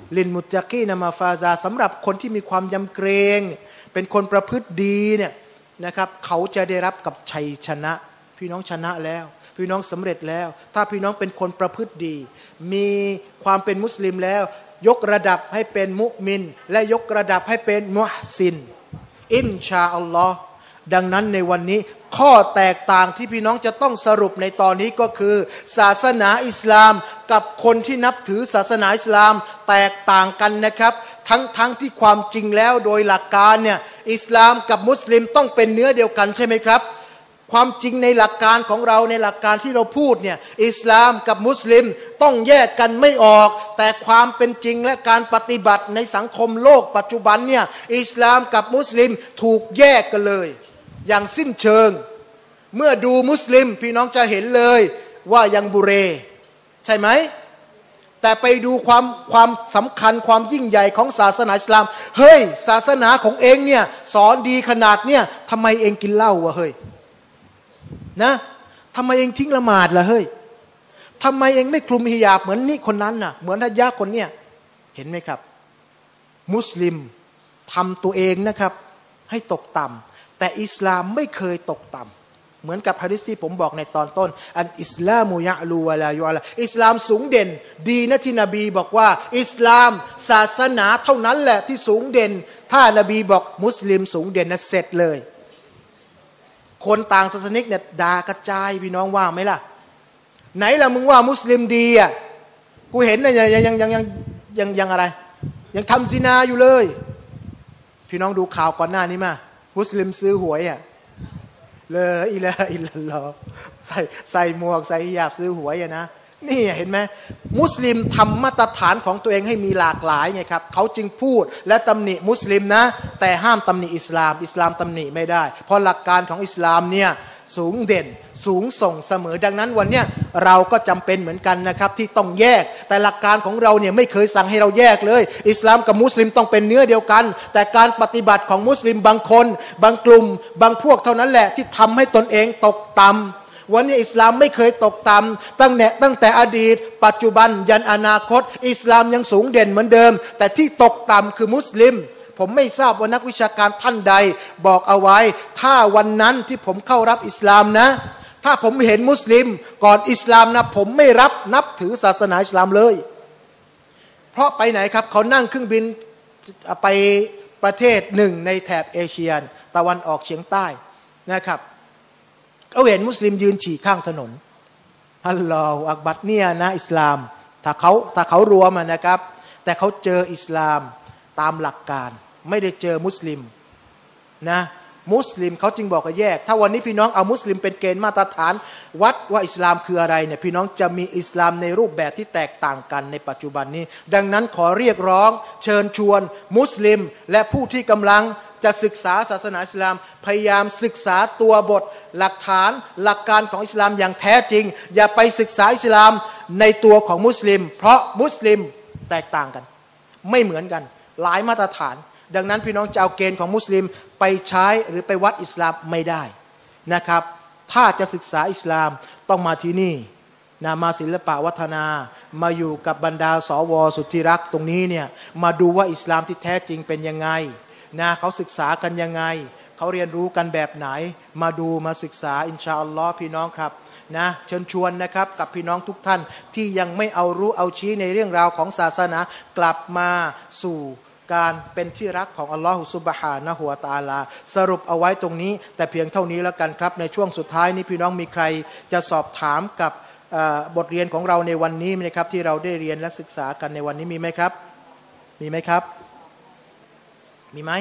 ลินมุตตะกีนะมาฟาซาสำหรับคนที่มีความยำเกรงเป็นคนประพฤติดีเนี่ยนะครับเขาจะได้รับกับชัยชนะพี่น้องชนะแล้วพี่น้องสำเร็จแล้วถ้าพี่น้องเป็นคนประพฤติดีมีความเป็นมุสลิมแล้วยกระดับให้เป็นมุมินและยกระดับให้เป็นมุฮซินอินชาอัลลอฮ์ดังนั้นในวันนี้ข้อแตกต่างที่พี่น้องจะต้องสรุปในตอนนี้ก็คือศาสนาอิสลามกับคนที่นับถือศาสนาอิสลามแตกต่างกันนะครับทั้งที่ความจริงแล้วโดยหลักการเนี่ยอิสลามกับมุสลิมต้องเป็นเนื้อเดียวกันใช่ไหมครับความจริงในหลักการของเราในหลักการที่เราพูดเนี่ยอิสลามกับมุสลิมต้องแยกกันไม่ออกแต่ความเป็นจริงและการปฏิบัติในสังคมโลกปัจจุบันเนี่ยอิสลามกับมุสลิมถูกแยกกันเลยอย่างสิ้นเชิงเมื่อดูมุสลิมพี่น้องจะเห็นเลยว่ายังบุเรใช่ไหมแต่ไปดูความสำคัญความยิ่งใหญ่ของศาสนาอิสลามเฮ้ยศาสนาของเองเนี่ยสอนดีขนาดเนี่ยทำไมเองกินเหล้าวะเฮ้ยนะทำไมเองทิ้งละหมาดล่ะเฮ้ยทำไมเองไม่คลุมฮิญาบเหมือนนี่คนนั้นน่ะเหมือนทายาคนเนี่ยเห็นไหมครับมุสลิมทำตัวเองนะครับให้ตกต่ำแต่อิสลามไม่เคยตกต่ำเหมือนกับหะดีษที่ผมบอกในตอนต้นอันอิสลามุยะลูวะลายุอะลาอิสลามสูงเด่นดีนะที่นบีบอกว่าอิสลามศาสนาเท่านั้นแหละที่สูงเด่นถ้านบีบอกมุสลิมสูงเด่นนะเสร็จเลยคนต่างศาสนิกเนี่ยด่ากระจายพี่น้องว่าไหมล่ะไหนล่ะมึงว่ามุสลิมดีอ่ะกูเห็นนะยังอะไรยังทำซินาอยู่เลยพี่น้องดูข่าวก่อนหน้านี้มามุสลิมซื้อหวยอ่ะเลยอิละอิลลัลลอฮ์ใส่หมวกใส่ฮิญาบซื้อหวยอ่ะนะนี่เห็นไหมมุสลิมทำมาตรฐานของตัวเองให้มีหลากหลายไงครับเขาจึงพูดและตำหนิมุสลิมนะแต่ห้ามตำหนิอิสลามตำหนิไม่ได้เพราะหลักการของอิสลามเนี่ยสูงเด่นสูงส่งเสมอดังนั้นวันเนี้ยเราก็จำเป็นเหมือนกันนะครับที่ต้องแยกแต่หลักการของเราเนี่ยไม่เคยสั่งให้เราแยกเลยอิสลามกับมุสลิมต้องเป็นเนื้อเดียวกันแต่การปฏิบัติของมุสลิมบางคนบางกลุ่มบางพวกเท่านั้นแหละที่ทำให้ตนเองตกต่ำวันนี้อิสลามไม่เคยตกต่ำตั้งแต่อดีตปัจจุบันยันอนาคตอิสลามยังสูงเด่นเหมือนเดิมแต่ที่ตกต่ำคือมุสลิมผมไม่ทราบว่านักวิชาการท่านใดบอกเอาไว้ถ้าวันนั้นที่ผมเข้ารับอิสลามนะถ้าผมเห็นมุสลิมก่อนอิสลามนะผมไม่นับถือศาสนาอิสลามเลยเพราะไปไหนครับเขานั่งเครื่องบินไปประเทศหนึ่งในแถบเอเชียตะวันออกเฉียงใต้นะครับเขาเห็นมุสลิมยืนฉี่ข้างถนนอัลลอฮฺอักบัรเนี่ยนะอิสลามถ้าเขารวมนะครับแต่เขาเจออิสลามตามหลักการไม่ได้เจอมุสลิมนะมุสลิมเขาจึงบอกว่าแยกถ้าวันนี้พี่น้องเอามุสลิมเป็นเกณฑ์มาตรฐานวัดว่าอิสลามคืออะไรเนี่ยพี่น้องจะมีอิสลามในรูปแบบที่แตกต่างกันในปัจจุบันนี้ดังนั้นขอเรียกร้องเชิญชวนมุสลิมและผู้ที่กำลังจะศึกษาศาสนาอิสลามพยายามศึกษาตัวบทหลักฐานหลักการของอิสลามอย่างแท้จริงอย่าไปศึกษาอิสลามในตัวของมุสลิมเพราะมุสลิมแตกต่างกันไม่เหมือนกันหลายมาตรฐานดังนั้นพี่น้องจะเอาเกณฑ์ของมุสลิมไปใช้หรือไปวัดอิสลามไม่ได้นะครับถ้าจะศึกษาอิสลามต้องมาที่นี่นะมาศิลปะวัฒนามาอยู่กับบรรดาสวสุดที่รักตรงนี้เนี่ยมาดูว่าอิสลามที่แท้จริงเป็นยังไงนะเขาศึกษากันยังไงเขาเรียนรู้กันแบบไหนมาดูมาศึกษาอินชาอัลลอฮ์พี่น้องครับนะเชิญชวนนะครับกับพี่น้องทุกท่านที่ยังไม่เอารู้เอาชี้ในเรื่องราวของศาสนากลับมาสู่การเป็นที่รักของอัลลอฮฺซุบฮานะฮูวะตะอาลาสรุปเอาไว้ตรงนี้แต่เพียงเท่านี้แล้วกันครับในช่วงสุดท้ายนี้พี่น้องมีใครจะสอบถามกับบทเรียนของเราในวันนี้ไหมครับที่เราได้เรียนและศึกษากันในวันนี้มีไหมครับมีไหมครับมีไหม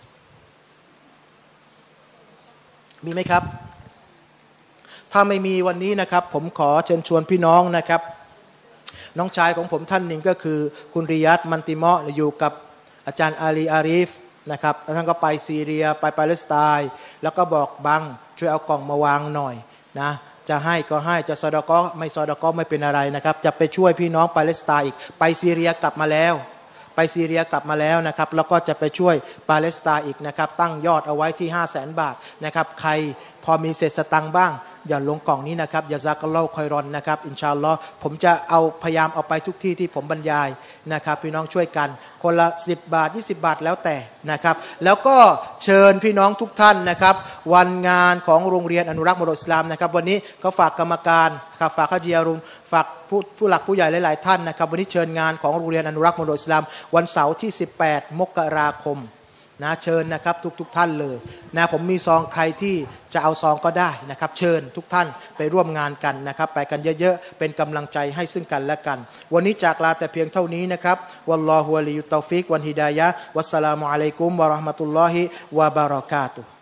มีไหมครับถ้าไม่มีวันนี้นะครับผมขอเชิญชวนพี่น้องนะครับน้องชายของผมท่านหนึ่งก็คือคุณริยัตมันติมะอยู่กับอาจารย์อาลีอาริฟนะครับท่านก็ไปซีเรียไปปาเลสไตน์แล้วก็บอกบังช่วยเอากล่องมาวางหน่อยนะจะให้ก็ให้จะซอดาก็ไม่ซอดาก็ไม่เป็นอะไรนะครับจะไปช่วยพี่น้องปาเลสไตน์อีกไปซีเรียกลับมาแล้วนะครับแล้วก็จะไปช่วยปาเลสไตน์อีกนะครับตั้งยอดเอาไว้ที่500,000 บาทนะครับใครพอมีเศษสตังค์บ้างอย่าลงกล่องนี้นะครับยาซากัลลอฮุคอยรอนนะครับอินชาอัลลอฮ์ผมจะเอาพยายามเอาไปทุกที่ที่ผมบรรยายนะครับพี่น้องช่วยกันคนละ10 บาท20 บาทแล้วแต่นะครับแล้วก็เชิญพี่น้องทุกท่านนะครับวันงานของโรงเรียนอนุรักษ์มรดกอิสลามนะครับวันนี้ก็ฝากกรรมการครับฝากข้าเจียรุนฝากผู้หลักผู้ใหญ่หลายๆท่านนะครับวันนี้เชิญงานของโรงเรียนอนุรักษ์มรดกอิสลามวันเสาร์ที่18 มกราคมนะเชิญนะครับทุกท่านเลยนะผมมีซองใครที่จะเอาซองก็ได้นะครับเชิญทุกท่านไปร่วมงานกันนะครับไปกันเยอะๆเป็นกำลังใจให้ซึ่งกันและกันวันนี้จากลาแต่เพียงเท่านี้นะครับวัลลอฮุวะลียุตตอฟิกวันฮิดายะฮ์วัสสลามุอะลัยกุมวะเราะห์มะตุลลอฮิวะบะเราะกาตุฮ์